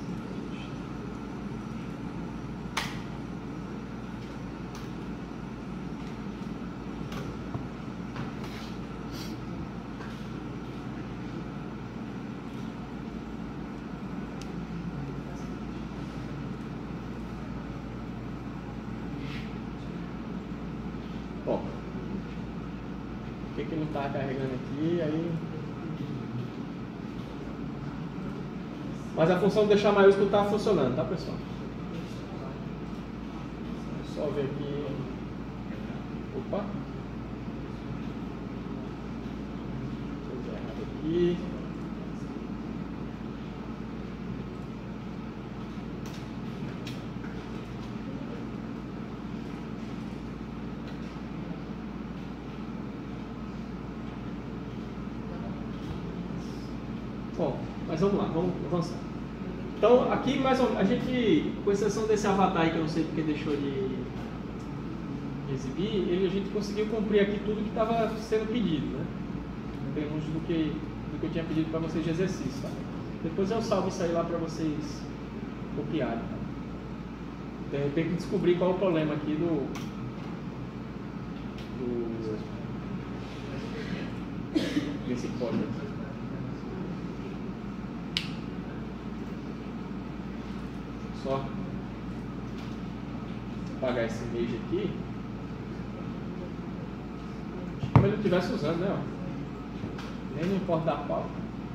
Bom, o que não está carregando aqui, aí... Mas a função de deixar maiúsculo está funcionando, tá, pessoal? Só ver aqui o Opa. Coisa errada aqui. Bom, mas vamos lá, vamos avançar. Então, aqui mais ou menos, a gente, com exceção desse avatar aí que eu não sei porque deixou de exibir, a gente conseguiu cumprir aqui tudo que estava sendo pedido, né? Em termos do que eu tinha pedido para vocês de exercício, tá? Depois eu salvo isso aí lá para vocês copiarem, tá? Então, eu tenho que descobrir qual é o problema aqui desse código. Só apagar esse image aqui. Como ele estivesse usando, né? Ó. Nem no importa da pauta.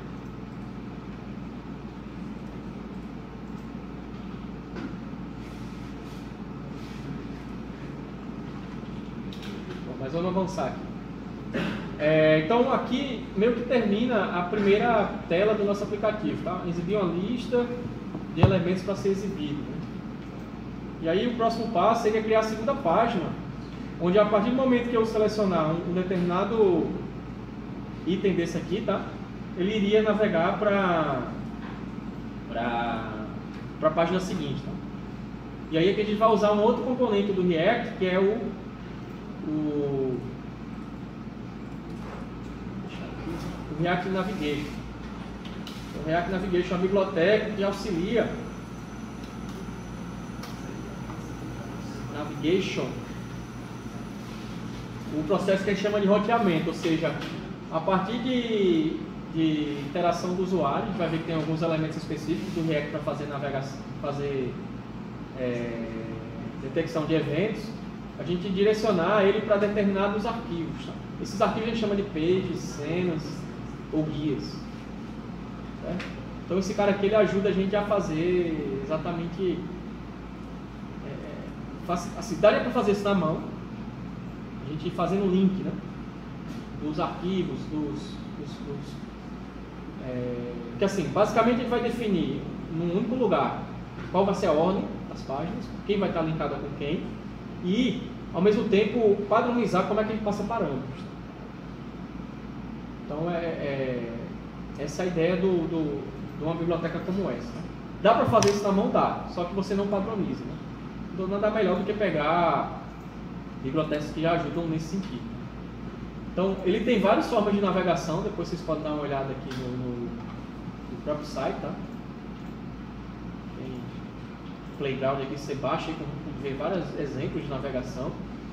Bom, mas vamos avançar aqui. Então aqui meio que termina a primeira tela do nosso aplicativo, tá? Exibir uma lista de elementos para ser exibido, né? E aí o próximo passo seria criar a segunda página, onde a partir do momento que eu selecionar um determinado item desse aqui, tá? Ele iria navegar para a página seguinte, tá? E aí aqui a gente vai usar um outro componente do React, que é o React Navigation. O React Navigation é uma biblioteca que auxilia o processo que a gente chama de roteamento, ou seja, a partir de interação do usuário, a gente vai ver que tem alguns elementos específicos do React para fazer navegação, detecção de eventos, a gente direcionar ele para determinados arquivos, tá? Esses arquivos a gente chama de pages, cenas ou guias, certo? Então esse cara aqui ele ajuda a gente a fazer exatamente assim, daria para fazer isso na mão, a gente fazendo o link, né, dos arquivos, que assim, basicamente a gente vai definir num único lugar qual vai ser a ordem das páginas, quem vai estar linkado com quem, e ao mesmo tempo padronizar como é que a gente passa parâmetros. Então essa é a ideia de uma biblioteca como essa. Dá para fazer isso na mão? Dá, só que você não padroniza, né? Então nada melhor do que pegar bibliotecas que já ajudam nesse sentido. Então ele tem várias formas de navegação, depois vocês podem dar uma olhada aqui no próprio site, tá? Tem playground aqui, você baixa e vê vários exemplos de navegação.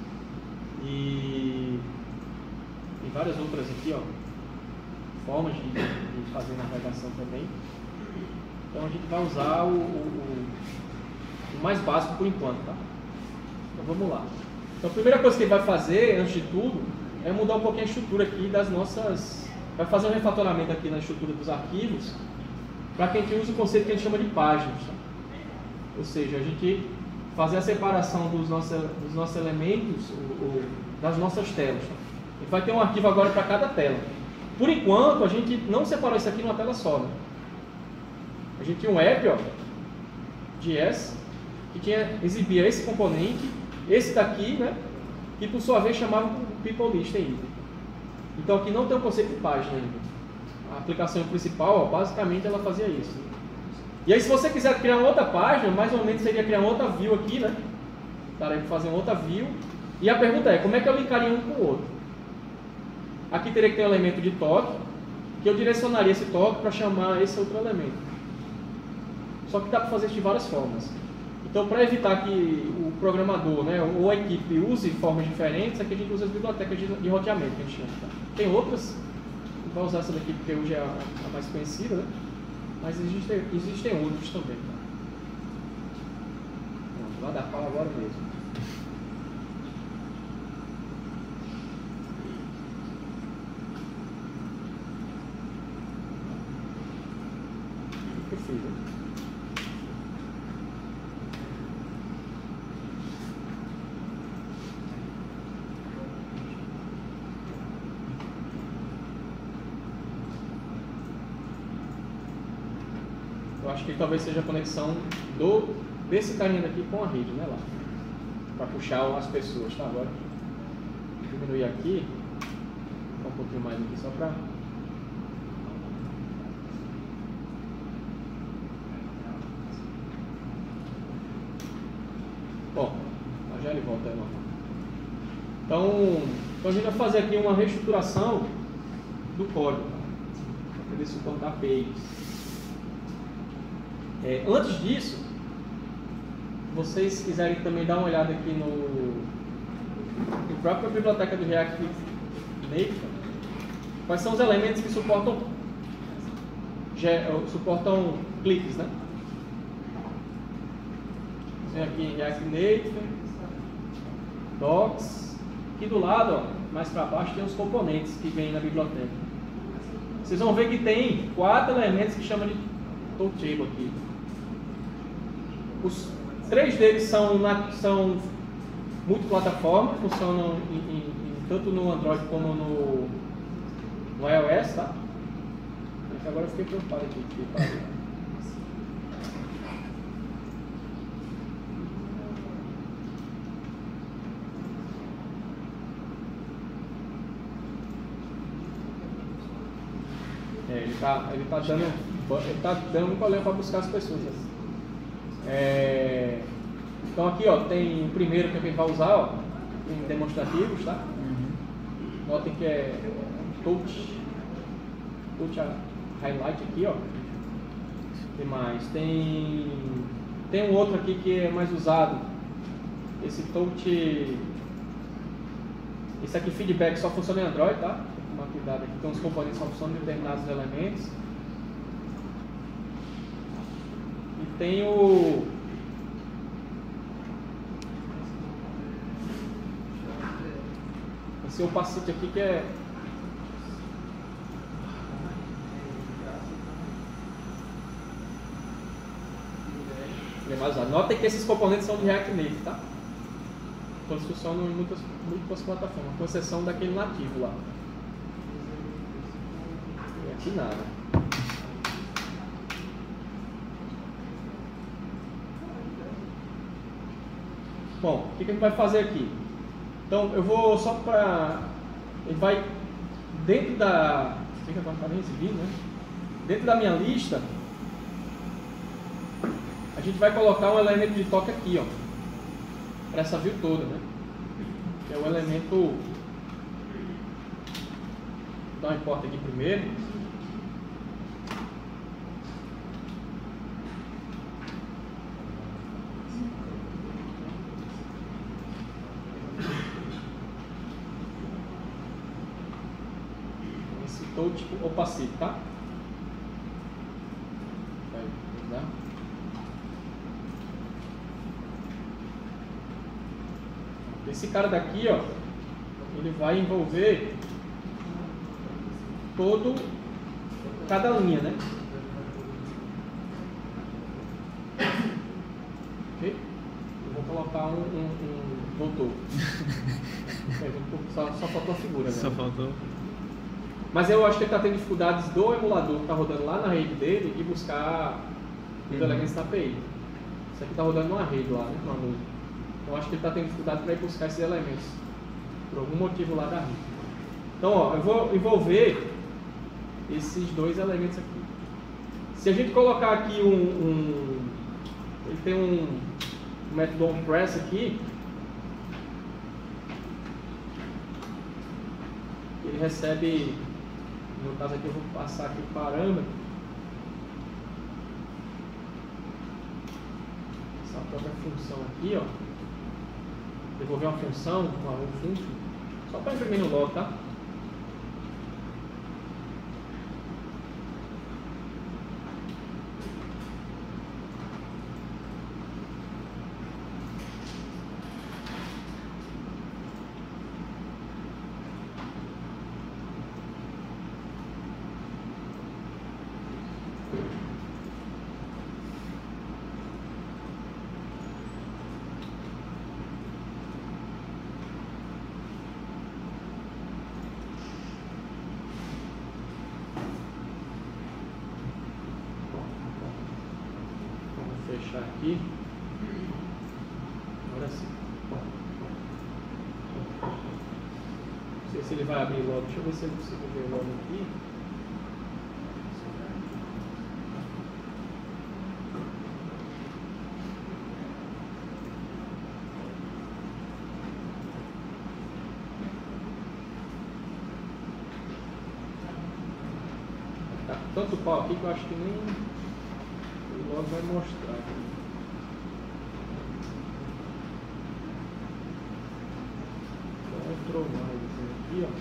E tem várias outras aqui, ó, formas de fazer navegação também. Então a gente vai usar o mais básico por enquanto, tá? Então vamos lá. Então a primeira coisa que ele vai fazer, antes de tudo, é mudar um pouquinho a estrutura aqui das nossas... Vai fazer um refatoramento aqui na estrutura dos arquivos, para que a gente use o conceito que a gente chama de páginas, tá? Ou seja, a gente fazer a separação dos nossos elementos, das nossas telas, tá? A gente vai ter um arquivo agora para cada tela. Por enquanto, a gente não separou isso aqui numa tela só, né? A gente tinha um app, ó, JS, que exibia esse componente, esse daqui, né, que por sua vez chamava o people list ainda. Então aqui não tem o conceito de página ainda. A aplicação principal, ó, basicamente ela fazia isso. E aí se você quiser criar uma outra página, mais ou menos seria criar uma outra view aqui, né? Para fazer uma outra view. E a pergunta é, como é que eu linkaria um com o outro? Aqui teria que ter um elemento de toque, que eu direcionaria esse toque para chamar esse outro elemento. Só que dá para fazer isso de várias formas. Então, para evitar que o programador, né, ou a equipe use formas diferentes, aqui a gente usa as bibliotecas de roteamento, que a gente chama. Tá? Tem outras, a gente vai usar essa daqui porque hoje é a mais conhecida, né? Mas existem outros também. Tá? Vai dar pau agora mesmo. O que eu fiz, né? Eu acho que talvez seja a conexão desse carinha daqui com a rede, né, lá. Para puxar as pessoas, tá? Agora, vou diminuir aqui, um pouquinho mais aqui só para... Bom, já ele volta aí, normal. Então a gente vai fazer aqui uma reestruturação do código para poder suportar pages. Antes disso, vocês quiserem também dar uma olhada aqui no própria biblioteca do React Native, quais são os elementos que suportam cliques, né? Vem aqui em React Native, Docs, aqui do lado, ó, mais para baixo, tem os componentes que vêm na biblioteca. Vocês vão ver que tem 4 elementos que chamam de Tooltable aqui. Os 3 deles são multiplataforma, funcionam tanto no Android como no iOS, tá? Mas agora eu fiquei preocupado aqui. Ele tá dando um problema para buscar as pessoas. Então aqui, ó, tem o primeiro que a gente vai usar, ó, em demonstrativos, tá? Notem que é touch highlight aqui, ó. Tem mais, tem um outro aqui que é mais usado. Esse touch, esse aqui feedback só funciona em Android, tá? Tomar cuidado aqui, então os componentes só funcionam em determinados elementos. E tem esse opacity aqui que é mais usado. Notem que esses componentes são de React Native, tá? Então eles funcionam em muitas plataformas, com exceção daquele nativo lá. E aqui nada. Bom, o que a gente vai fazer aqui? Então eu vou só para... Ele vai dentro da... Fica com a carinha esse vídeo, né? Dentro da minha lista, a gente vai colocar um elemento de toque aqui, ó, para essa view toda, né? Que é o elemento... Vou dar um import aqui primeiro. Esse touch opacity, tá? Vai usar. Esse cara daqui, ó, ele vai envolver cada linha, né? Ok? Eu vou colocar voltou. Só faltou a figura, né? Só faltou. Mas eu acho que ele está tendo dificuldades do emulador que está rodando lá na rede dele e buscar os elementos da API. Isso aqui está rodando numa rede lá, né? Eu acho que ele está tendo dificuldade para ir buscar esses elementos, por algum motivo lá da rede. Então, ó, eu vou envolver esses 2 elementos aqui. Se a gente colocar aqui ele tem um método onPress aqui, ele recebe, no caso aqui eu vou passar aqui o parâmetro, essa própria função aqui, ó. Devolver uma função, um function, só para imprimir no log, tá? fechar aqui. Agora sim. Não sei se ele vai abrir logo. Deixa eu ver se eu consigo ver logo aqui. Tá tanto pau aqui que eu acho que nem ele logo vai mostrar aqui. Ctrl mais aqui, ó.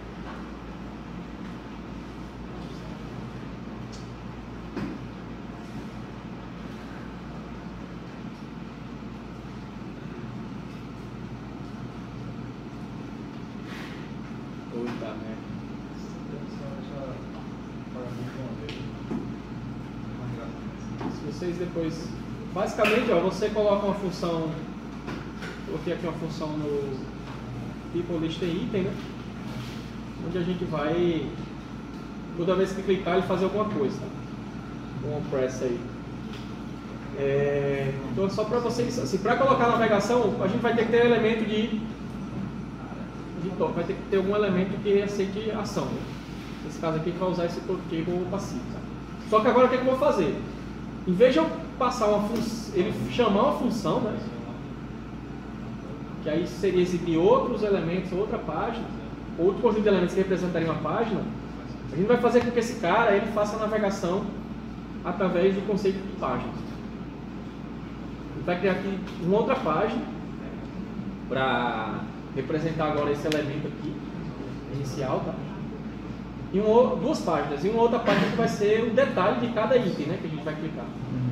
Puta merda. Se vocês depois, basicamente, ó, você coloca uma função, coloquei aqui uma função no people list item, né? Onde a gente vai, toda vez que clicar, ele fazer alguma coisa, tá? Com o press aí. Então, só para vocês, assim, para colocar a navegação, a gente vai ter que ter elemento de vai ter que ter algum elemento que aceite ação, né? Nesse caso aqui, a gente vai usar esse table passivo, tá? Só que agora o que eu vou fazer? Em vez de eu passar uma função, ele chamar uma função, né? Que aí seria exibir outros elementos, outra página, outro conjunto de elementos que representaria uma página, a gente vai fazer com que esse cara ele faça a navegação através do conceito de páginas. Ele vai criar aqui uma outra página para representar agora esse elemento aqui, inicial, tá? E duas páginas, e uma outra página que vai ser o detalhe de cada item, né, que a gente vai clicar.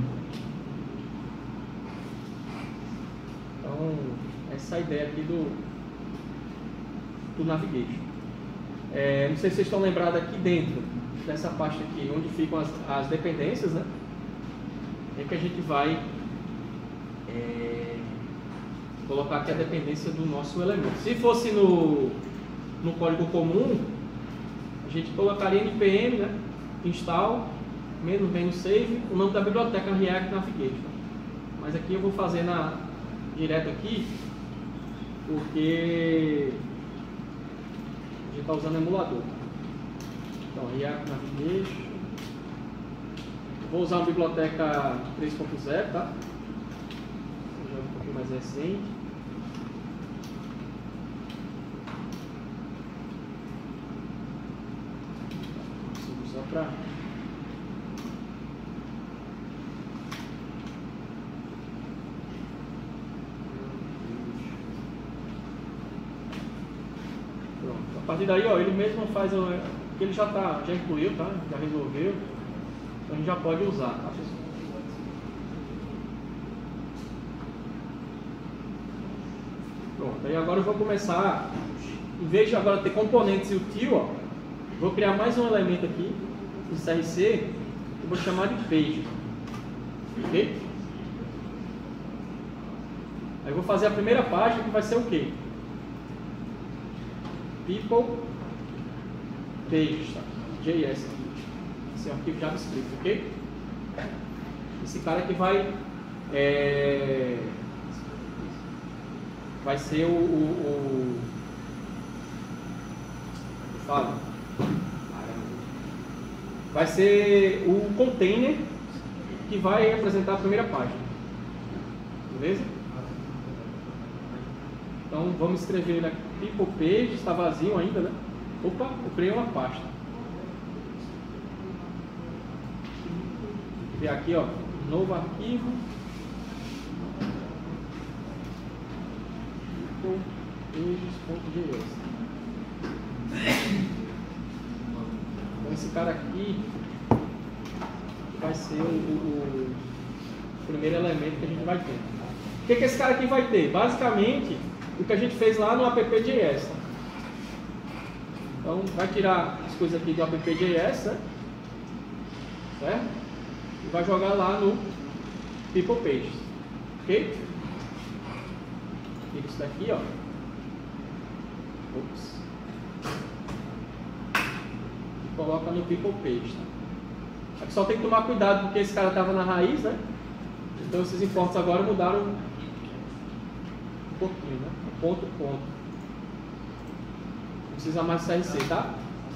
Então, essa é a ideia aqui do Navigation. Não sei se vocês estão lembrados aqui dentro dessa pasta aqui, onde ficam as dependências, né? É que a gente vai colocar aqui a dependência do nosso elemento. Se fosse no código comum, a gente colocaria npm, né? Install, menos save, o nome da biblioteca React Navigation. Mas aqui eu vou fazer direto aqui, porque a gente está usando emulador. Então, React Navigation. Vou usar uma biblioteca 3.0, tá? Já um pouquinho mais recente. Só para a partir daí, ó, ele mesmo faz o que ele já incluiu, tá? Já resolveu. Então a gente já pode usar, tá, pessoal? Pronto, aí agora eu vou começar, em vez de agora ter componentes e util, ó, vou criar mais um elemento aqui, no CRC, eu vou chamar de page. Ok? Aí eu vou fazer a primeira página que vai ser o quê? People Pages, tá? JS aqui. Esse é o arquivo JavaScript, ok? Esse cara aqui vai ser vai ser o container que vai representar a primeira página. Beleza? Então vamos escrever ele aqui. People Page, está vazio ainda, né? Opa, eu criei uma pasta. Vou criar aqui, ó, novo arquivo. Pages.js. Então esse cara aqui vai ser o primeiro elemento que a gente vai ter. O que esse cara aqui vai ter? Basicamente, o que a gente fez lá no app.js. Tá? Então, vai tirar as coisas aqui do app.js, né? Certo? E vai jogar lá no People Pages. Ok? Tira isso daqui, ó. Ops. E coloca no People Pages. Tá? Aqui só tem que tomar cuidado porque esse cara estava na raiz, né? Então esses imports agora mudaram um pouquinho, né? Ponto. Não precisa mais CRC, tá?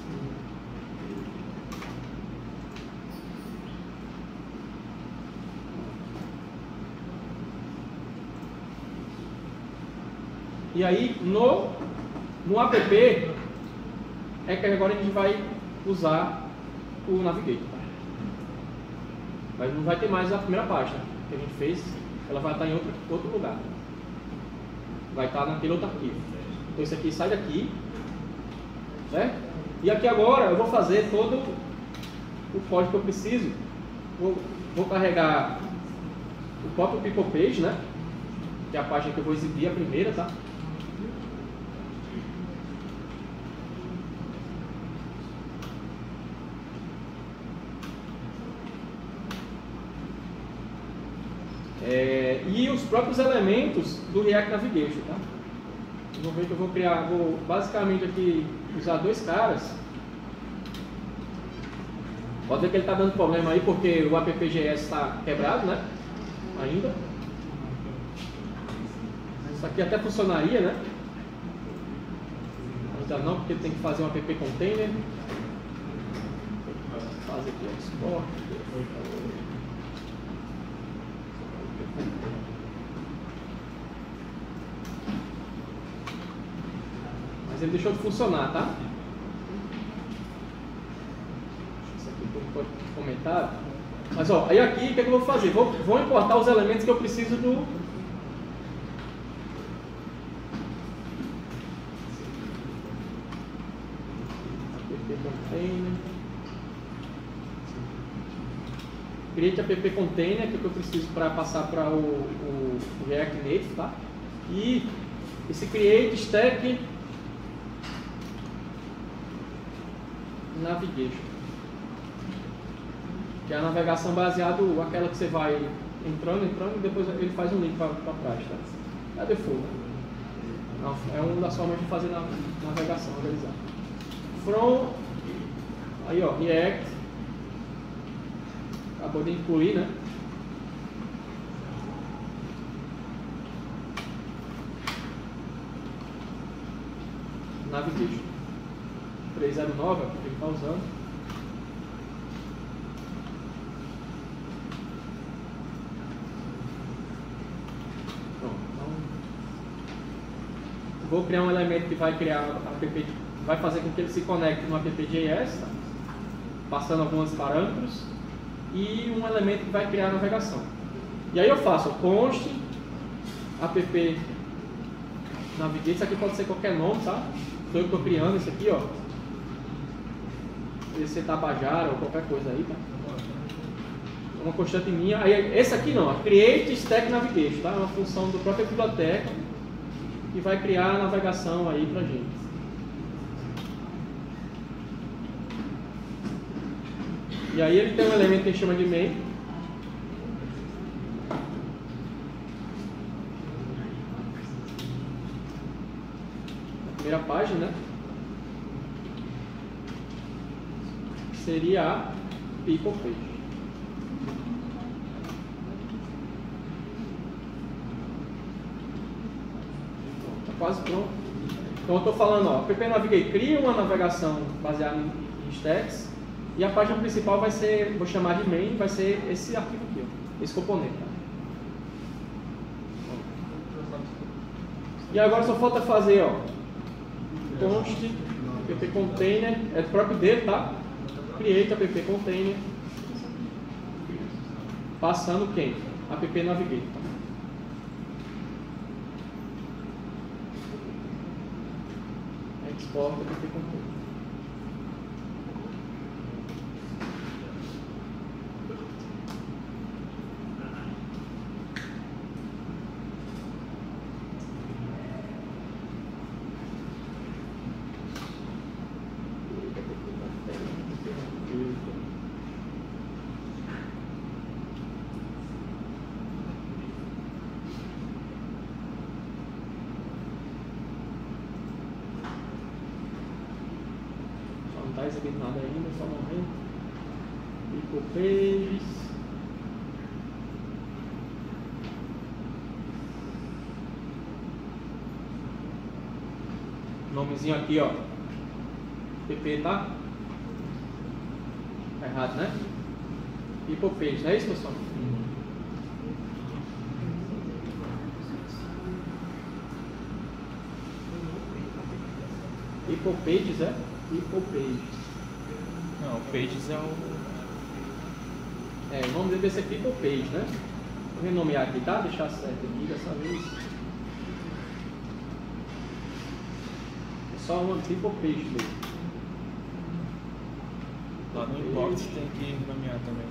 E aí, no app, é que agora a gente vai usar o Navigator. Tá? Mas não vai ter mais a primeira página que a gente fez, ela vai estar em outro lugar. Vai estar naquele outro arquivo. Então esse aqui sai daqui, certo? E aqui agora eu vou fazer todo o código que eu preciso. Vou carregar o próprio people page, né? Que é a página que eu vou exibir, a primeira, tá? E os próprios elementos do React Navigation, tá? Vou ver que eu vou basicamente aqui usar dois caras. Pode ver que ele está dando problema aí porque o app.js está quebrado, né? Ainda. Isso aqui até funcionaria, né? Ainda não, porque tem que fazer um app container. Fazer aqui o export. Mas ele deixou de funcionar, tá? Isso aqui pode comentar. Mas ó, aí aqui o que é que eu vou fazer? Vou importar os elementos que eu preciso do app container. Create app container, que é o que eu preciso para passar para o React Native, tá? E esse create stack navigation, que é a navegação baseada aquela que você vai entrando e depois ele faz um link para a praxe, tá? É default, né? Não, é uma das formas de fazer navegação organizada. From, aí ó, React, acabou de incluir, né? Navigation 309 é o que ele está usando. Pronto, então, vou criar um elemento que vai criar vai fazer com que ele se conecte no app.js, tá? Passando alguns parâmetros, e um elemento que vai criar a navegação. E aí eu faço const app navigate, isso aqui pode ser qualquer nome, tá? Estou eu que estou criando isso aqui, ó. Esse Tabajara ou qualquer coisa aí, tá? Uma constante minha. Aí esse aqui não, create stack navigation, tá? É uma função do próprio biblioteca que vai criar a navegação aí pra gente. E aí ele tem um elemento que a gente chama de main. A primeira página, né? Seria a people page. Está quase pronto. Então eu estou falando, ó, app Navigate cria uma navegação baseada em stacks e a página principal vai ser, vou chamar de main, vai ser esse arquivo aqui, ó, esse componente. Tá? E agora só falta fazer, ó, const app container, é do próprio dele, tá? Create app container, passando quem? App Navigate. Tá? Export app container. Não está exibindo nada ainda, só um momento. People pages. Nomezinho aqui, ó. PP, tá? Tá errado, né? People page, não é isso, pessoal? People pages, é? People page. Não, Pages é o... É, o nome deve ser People page, né? Vou renomear aqui, tá? Deixar certo aqui dessa vez. É só uma People page mesmo. Lá no inbox tem que nomear também.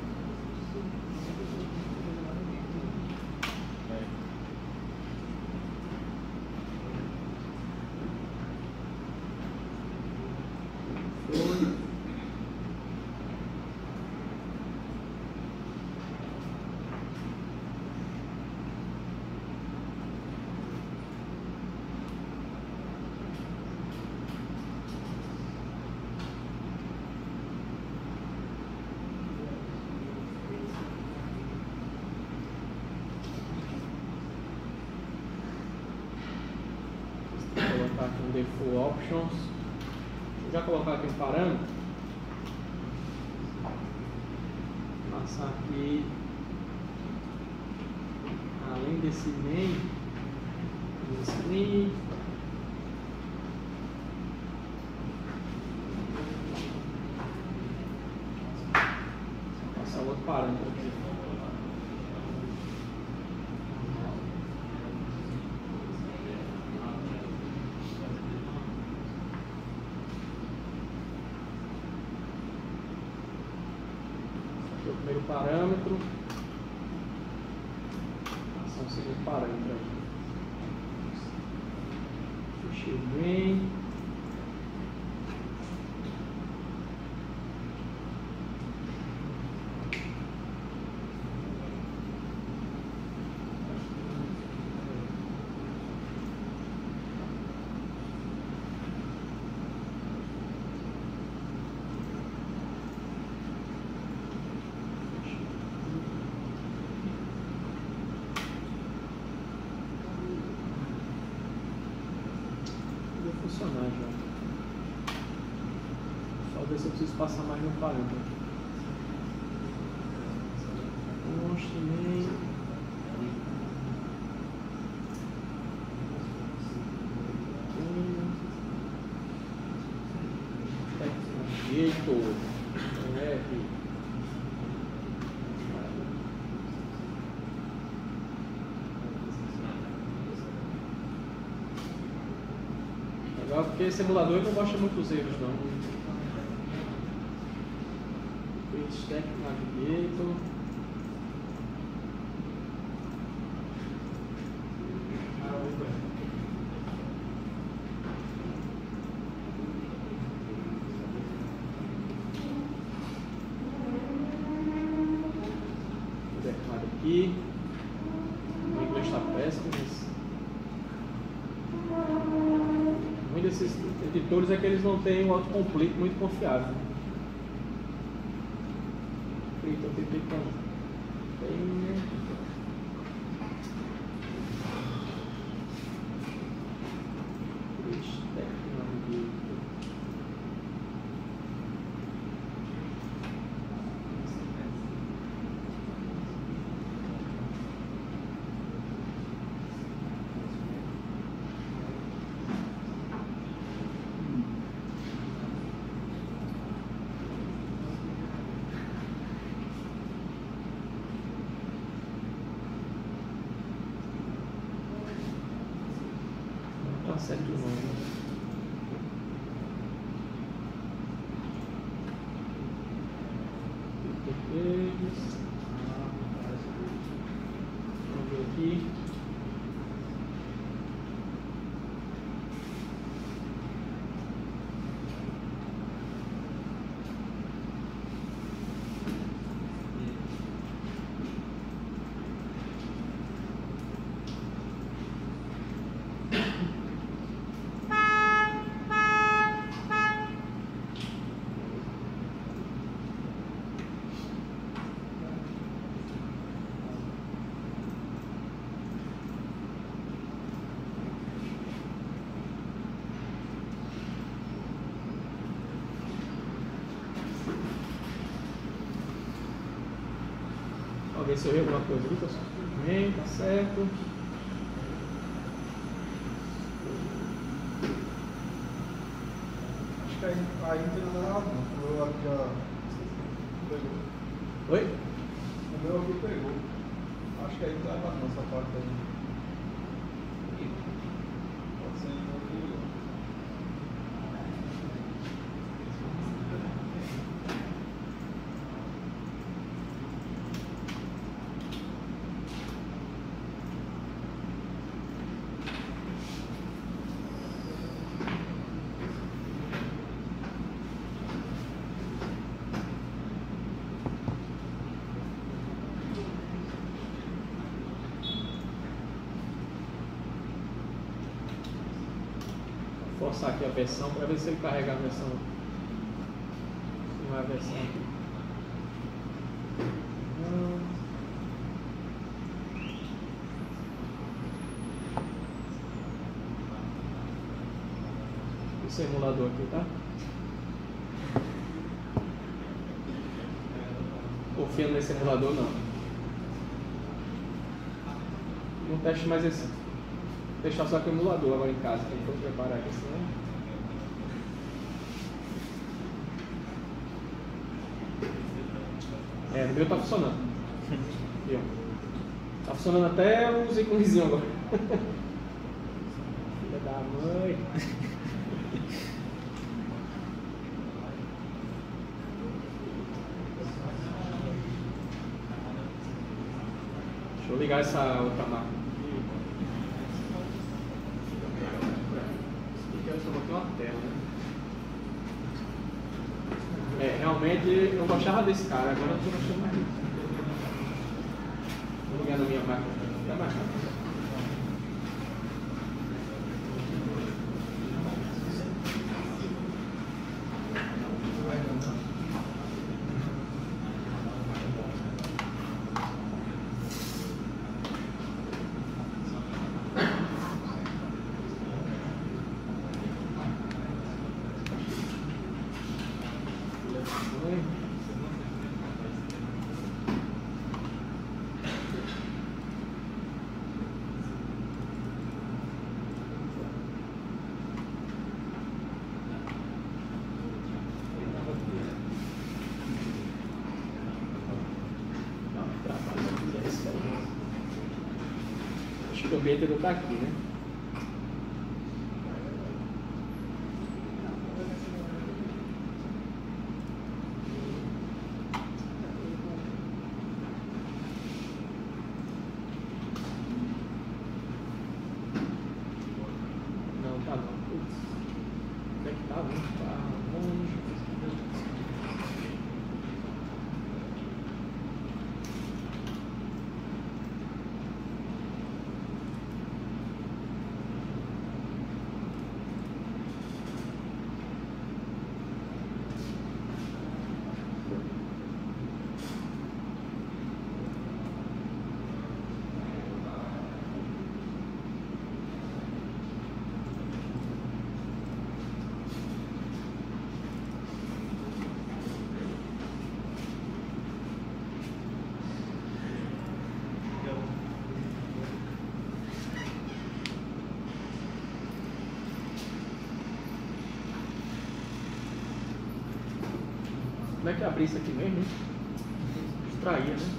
Colocar aqui um default options. Vou já colocar aqui um parâmetro. Passar aqui, além desse main, passar outro parâmetro aqui. O primeiro parâmetro, passar o segundo parâmetro aqui. Fechei o main. Funcionar já. Só ver se eu preciso passar mais no parâmetro. Main. Legal, porque esse emulador não mostra muitos erros não. Stack Navigator. Vou deixar aqui. O inglês está péssimo, mas um desses editores é que eles não têm um autocomplete muito confiável. Então tem que certo o nome. Vamos ver aqui. Pra ver se eu errei alguma coisa ali, pessoal. Bem, tá certo. Acho que a Inter não dá nada, não. O meu aqui já pegou. Oi? O meu aqui pegou. Acho que a Inter não dá nada nessa parte aí. Pode ser então aqui. Forçar aqui a versão para ver se ele carrega a versão. Não é a versão aqui. Esse emulador aqui, tá? Confiando nesse emulador, não. Não teste mais esse. Deixar só com o emulador agora em casa, que eu vou preparar aqui, senão... No meu tá funcionando. Aqui, ó. Tá funcionando até os íconezinhos agora. Filha da mãe. Deixa eu ligar essa outra máquina. Eu só botei uma tela, né? Realmente eu gostava desse cara, agora eu tô gostando mais disso. Vou ligar na minha máquina. Tá mais rápido. Acho que o ambiente não tá aqui, né? Não, tá não. Putz. Onde é que tá? Tá longe. Como é que abri isso aqui mesmo, hein? Extraía, né?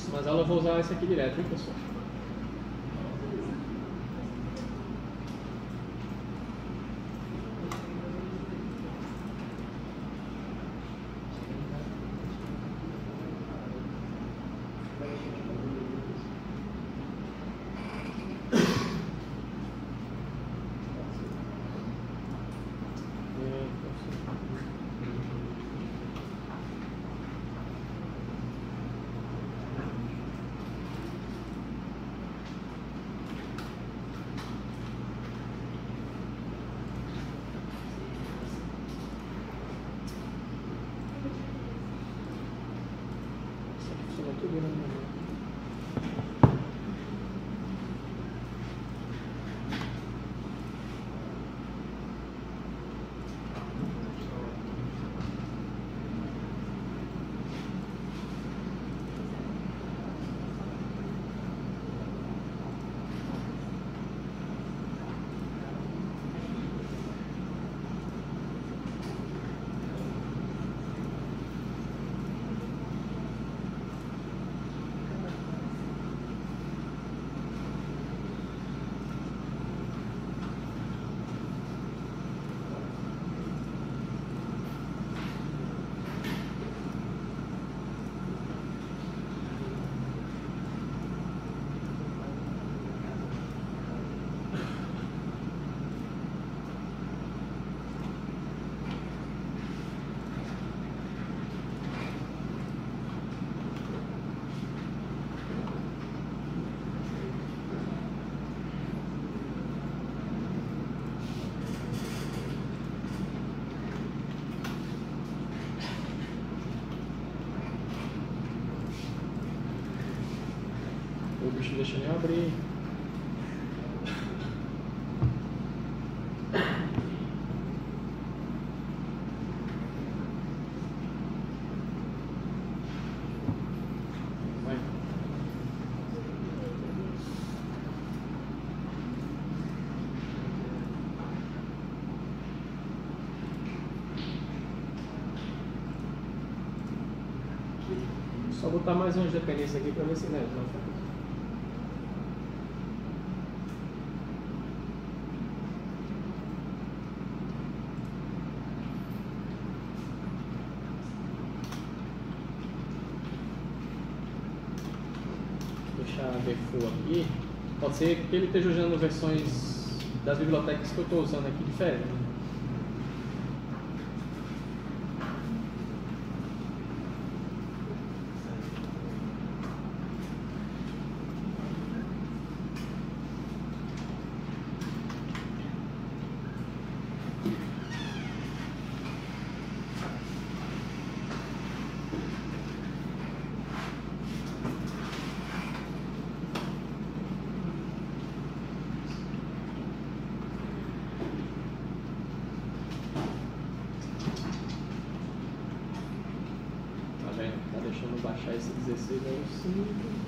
próximas aulas eu vou usar esse aqui direto, viu, pessoal? O bicho não deixa nem abrir. Vai. Só botar mais umas dependências aqui para ver se não faz. Deixar default aqui. Pode ser que ele esteja usando versões das bibliotecas que eu estou usando aqui diferente. Tá deixando baixar esse 16 ao 5.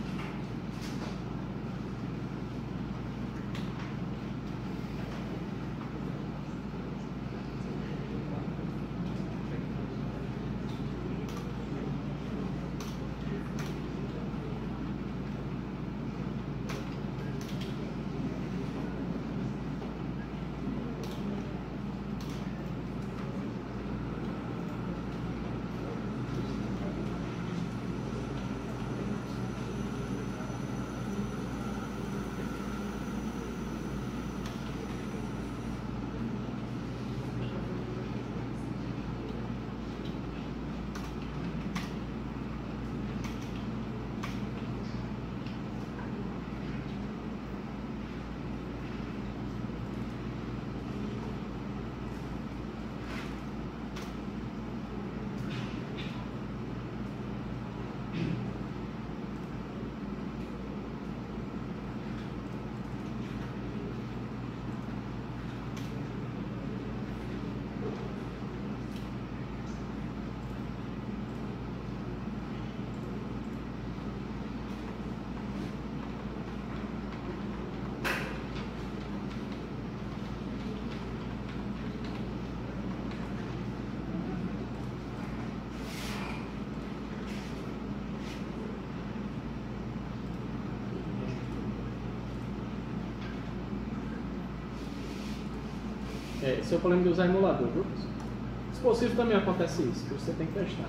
Esse é o problema de usar emulador, viu? Se possível também acontece isso, que você tem que testar.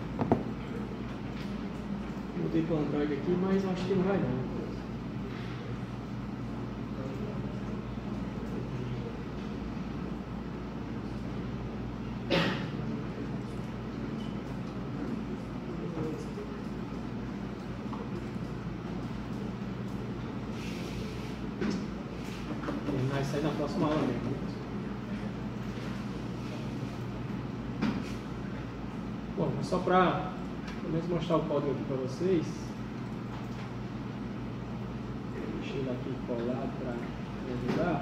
Mudei para o Android aqui, mas eu acho que não vai não. Vai sair na próxima aula mesmo. Bom, só para pelo menos mostrar o código aqui para vocês. Deixa ele aqui colado para me ajudar.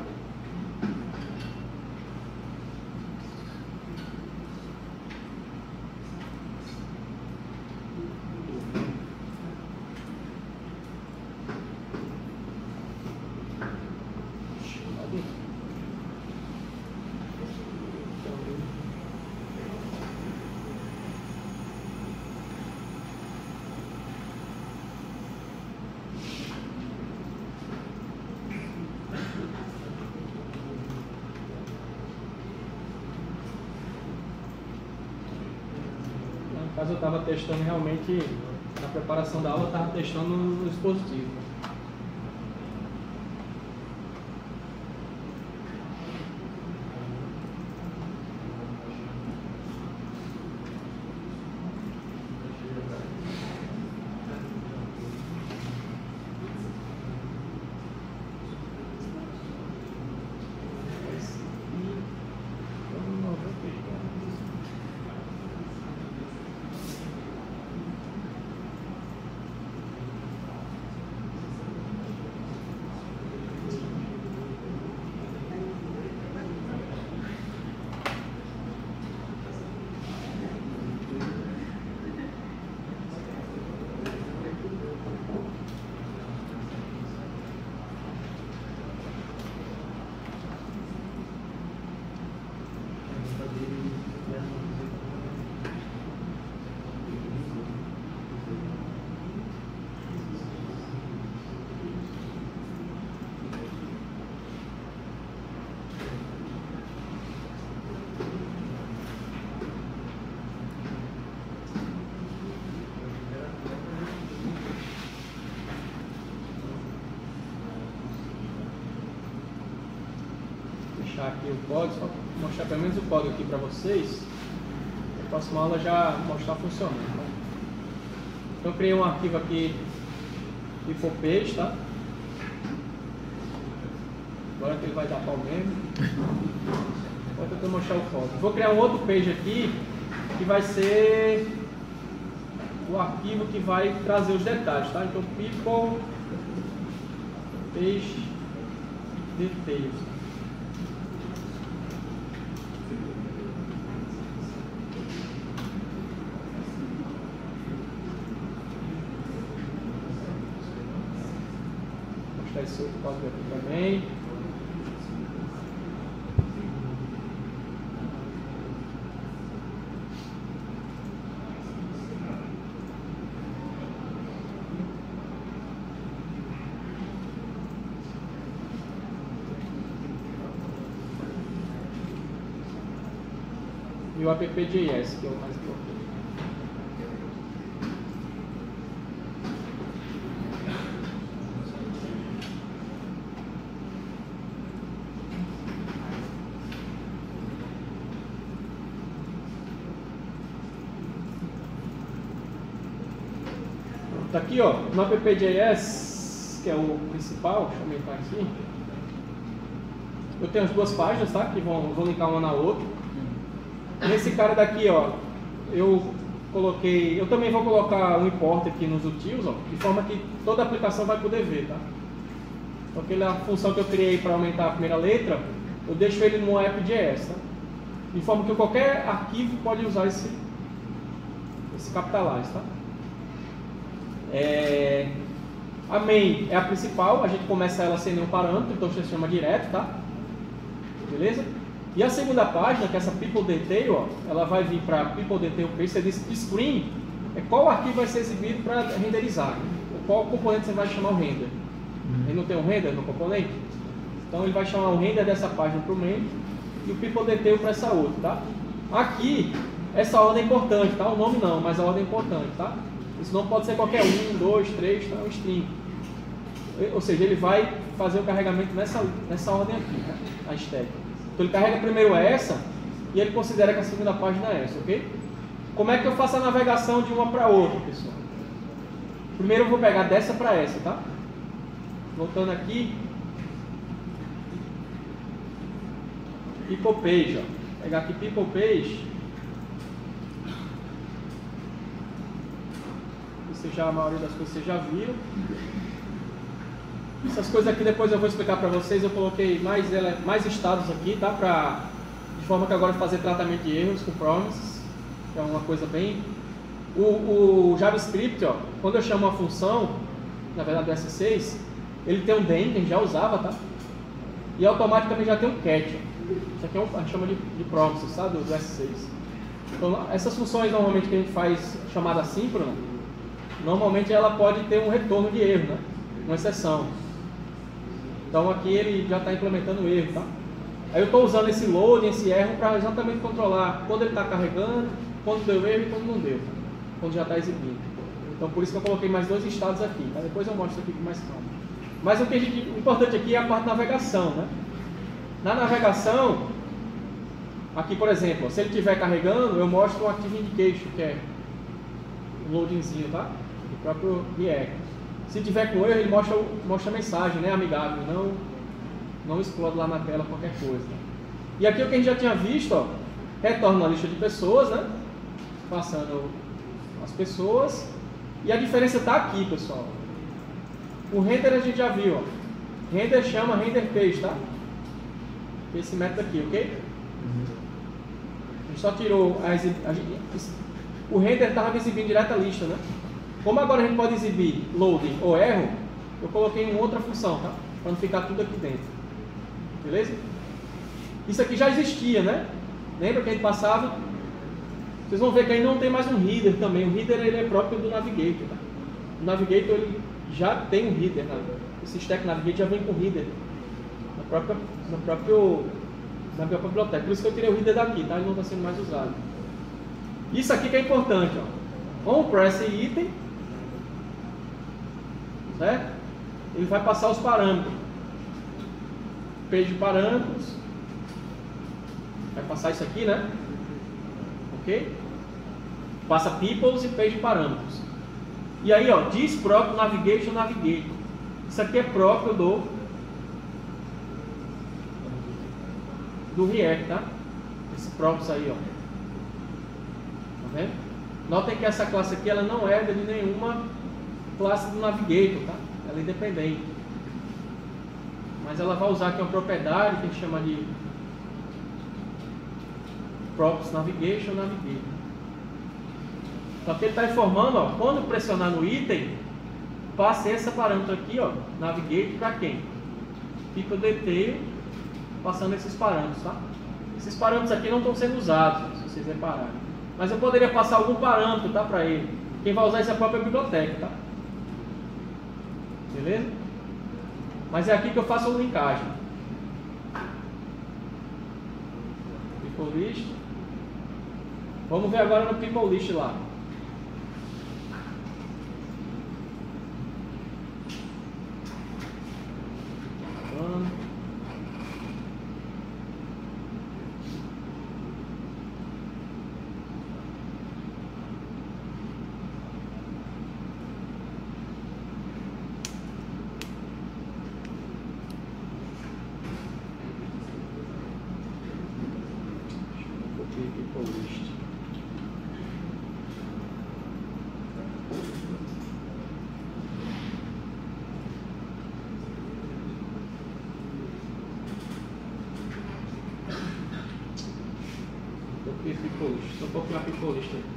No caso eu estava testando realmente, na preparação da aula eu estava testando no dispositivo. Deixar aqui o código, só mostrar pelo menos o código aqui para vocês. Na próxima aula já mostrar funcionando. Tá? Então eu criei um arquivo aqui tipo page, tá? Agora que ele vai dar pau mesmo. Vou tentar mostrar o código. Vou criar um outro page aqui que vai ser o arquivo que vai trazer os detalhes, tá? Então people page details. Vou mostrar esse outro código aqui também. E o app.js, que é o mais importante. Tá aqui, ó, no app.js, que é o principal, deixa eu aumentar aqui. Eu tenho as duas páginas, tá? Que vão linkar uma na outra. Nesse cara daqui, ó, eu também vou colocar um import aqui nos utils, ó, de forma que toda a aplicação vai poder ver, tá? Então aquela função que eu criei para aumentar a primeira letra, eu deixo ele no app.js, tá? De forma que qualquer arquivo pode usar esse capitalize, tá? A main é a principal, a gente começa ela sem nenhum parâmetro, então você chama direto, tá? Beleza? E a segunda página, que é essa people detail, ó, ela vai vir para people detail page, você diz screen, é qual arquivo vai ser exibido para renderizar, né? Qual componente você vai chamar o render. Ele não tem um render no componente? Então ele vai chamar o render dessa página para o main, e o people detail para essa outra, tá? Aqui, essa ordem é importante, tá? O nome não, mas a ordem é importante, tá? Isso não pode ser qualquer 1, 2, 3, tá? É um string. Ou seja, ele vai fazer o carregamento nessa ordem aqui, né? A stack. Então ele carrega primeiro essa e ele considera que a segunda página é essa, ok? Como é que eu faço a navegação de uma para outra, pessoal? Primeiro eu vou pegar dessa para essa, tá? Voltando aqui. People page, ó. Vou pegar aqui people page. A maioria das coisas vocês já viram. Essas coisas aqui depois eu vou explicar para vocês. Eu coloquei mais estados aqui, tá? De forma que agora eu vou fazer tratamento de erros com promises, que é uma coisa bem... O JavaScript, ó, quando eu chamo uma função, na verdade o S6, ele tem um den, que a gente já usava, tá? E automaticamente já tem um catch. Isso aqui a gente chama de promises, sabe? Do S6. Então, essas funções normalmente que a gente faz chamada assíncrona, normalmente ela pode ter um retorno de erro, né? Uma exceção. Então aqui ele já está implementando o erro, tá? Aí eu estou usando esse load, esse erro, para exatamente controlar quando ele está carregando, quando deu erro e quando não deu, quando já está exibindo. Então por isso que eu coloquei mais dois estados aqui, tá? Depois eu mostro aqui com mais calma. Mas o importante aqui é a parte de navegação, né? Na navegação, aqui por exemplo, se ele estiver carregando, eu mostro um Active Indication, que é um loadingzinho, tá? Do próprio React. Se tiver com erro, ele mostra a mensagem, né, amigável, não explode lá na tela qualquer coisa. E aqui o que a gente já tinha visto, ó, retorna a lista de pessoas, né, passando as pessoas, e a diferença está aqui, pessoal. O render a gente já viu, ó. Render chama render page, tá? Esse método aqui, ok? A gente só tirou o render estava exibindo direto a lista, né? Como agora a gente pode exibir loading ou erro, eu coloquei em outra função, tá? Para não ficar tudo aqui dentro. Beleza? Isso aqui já existia, né? Lembra que a gente passava? Vocês vão ver que aí não tem mais um header também. O header ele é próprio do Navigator, tá? O Navigator ele já tem um header, né? Esse stack Navigator já vem com header na própria biblioteca. Por isso que eu tirei o header daqui, tá? Ele não está sendo mais usado. Isso aqui que é importante, ó. On press item, certo? Ele vai passar os parâmetros. Page parâmetros. Vai passar isso aqui, né? Ok? Passa peoples e page parâmetros. E aí, ó, diz próprio navigation. Isso aqui é próprio do React, tá? Esse props aí, ó. Tá vendo? Notem que essa classe aqui ela não é de nenhuma classe do Navigator, tá? Ela é independente. Mas ela vai usar aqui uma propriedade que a gente chama de props navigation. Então aqui ele está informando, ó, quando pressionar no item, passe esse parâmetro aqui, ó, navigate para quem? People detail, passando esses parâmetros, tá? Esses parâmetros aqui não estão sendo usados, se vocês repararem. Mas eu poderia passar algum parâmetro, tá, para ele. Quem vai usar isso é a própria biblioteca, tá? Beleza? Mas é aqui que eu faço a linkagem. People list. Vamos ver agora no people list lá. Só copiar a people list aqui.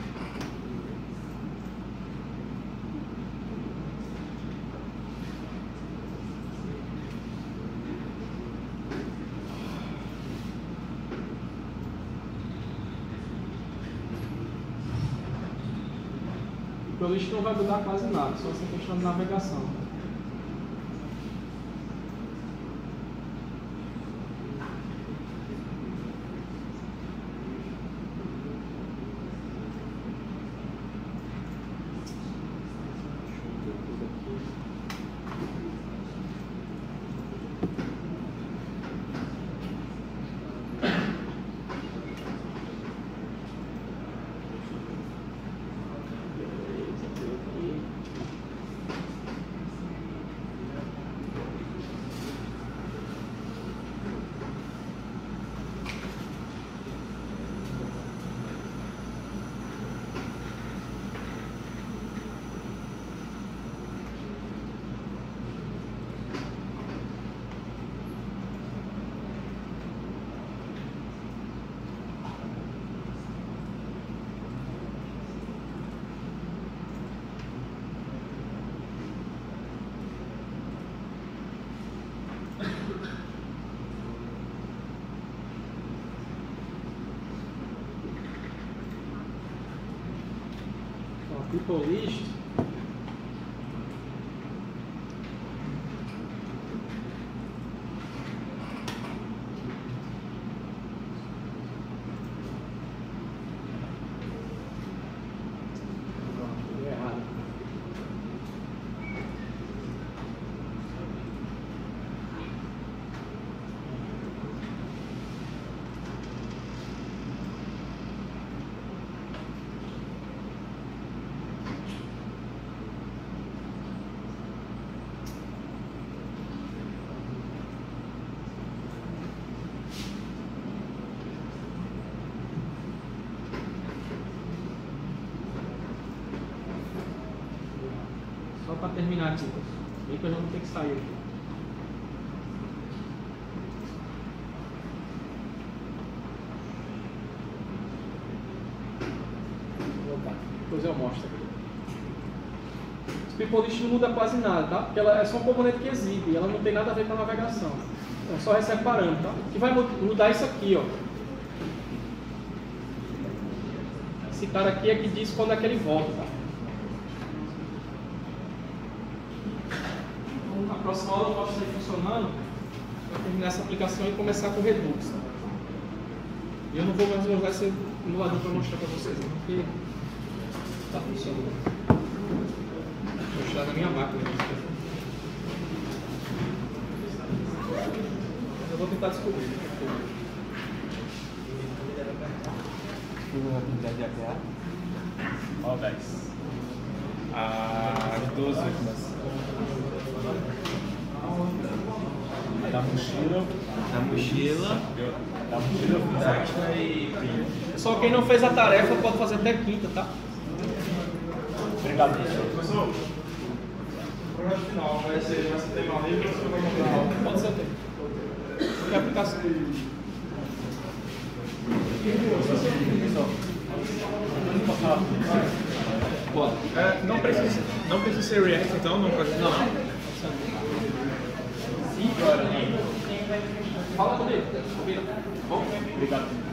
O people list não vai mudar quase nada, só essa questão de navegação. People list. Deu errado. Só para terminar aqui, bem que eu já não tenho que sair aqui. Opa, depois eu mostro aqui. Os people list não muda quase nada, tá? Porque ela é só um componente que exibe, ela não tem nada a ver com a navegação. Então só recebe parâmetro, tá? O que vai mudar isso aqui, ó. Esse cara aqui é que diz quando é que ele volta, tá? Na próxima aula eu mostro ele funcionando para terminar essa aplicação e começar com o Redux. Tá? E eu não vou mais usar esse emulador para mostrar para vocês, não, porque está funcionando. Vou mostrar na minha máquina. Eu vou tentar descobrir. Ó, 10. As 12 últimas. Da mochila, fantástica e pinho. Só quem não fez a tarefa pode fazer até quinta, tá? Obrigado, professor. Professor, o projeto final vai ser tema livre ou você vai mandar aula? Pode ser até. Que aplicação? Pode. Não precisa ser React, então? Não pode. Não. Fala comigo. Bom? Obrigado.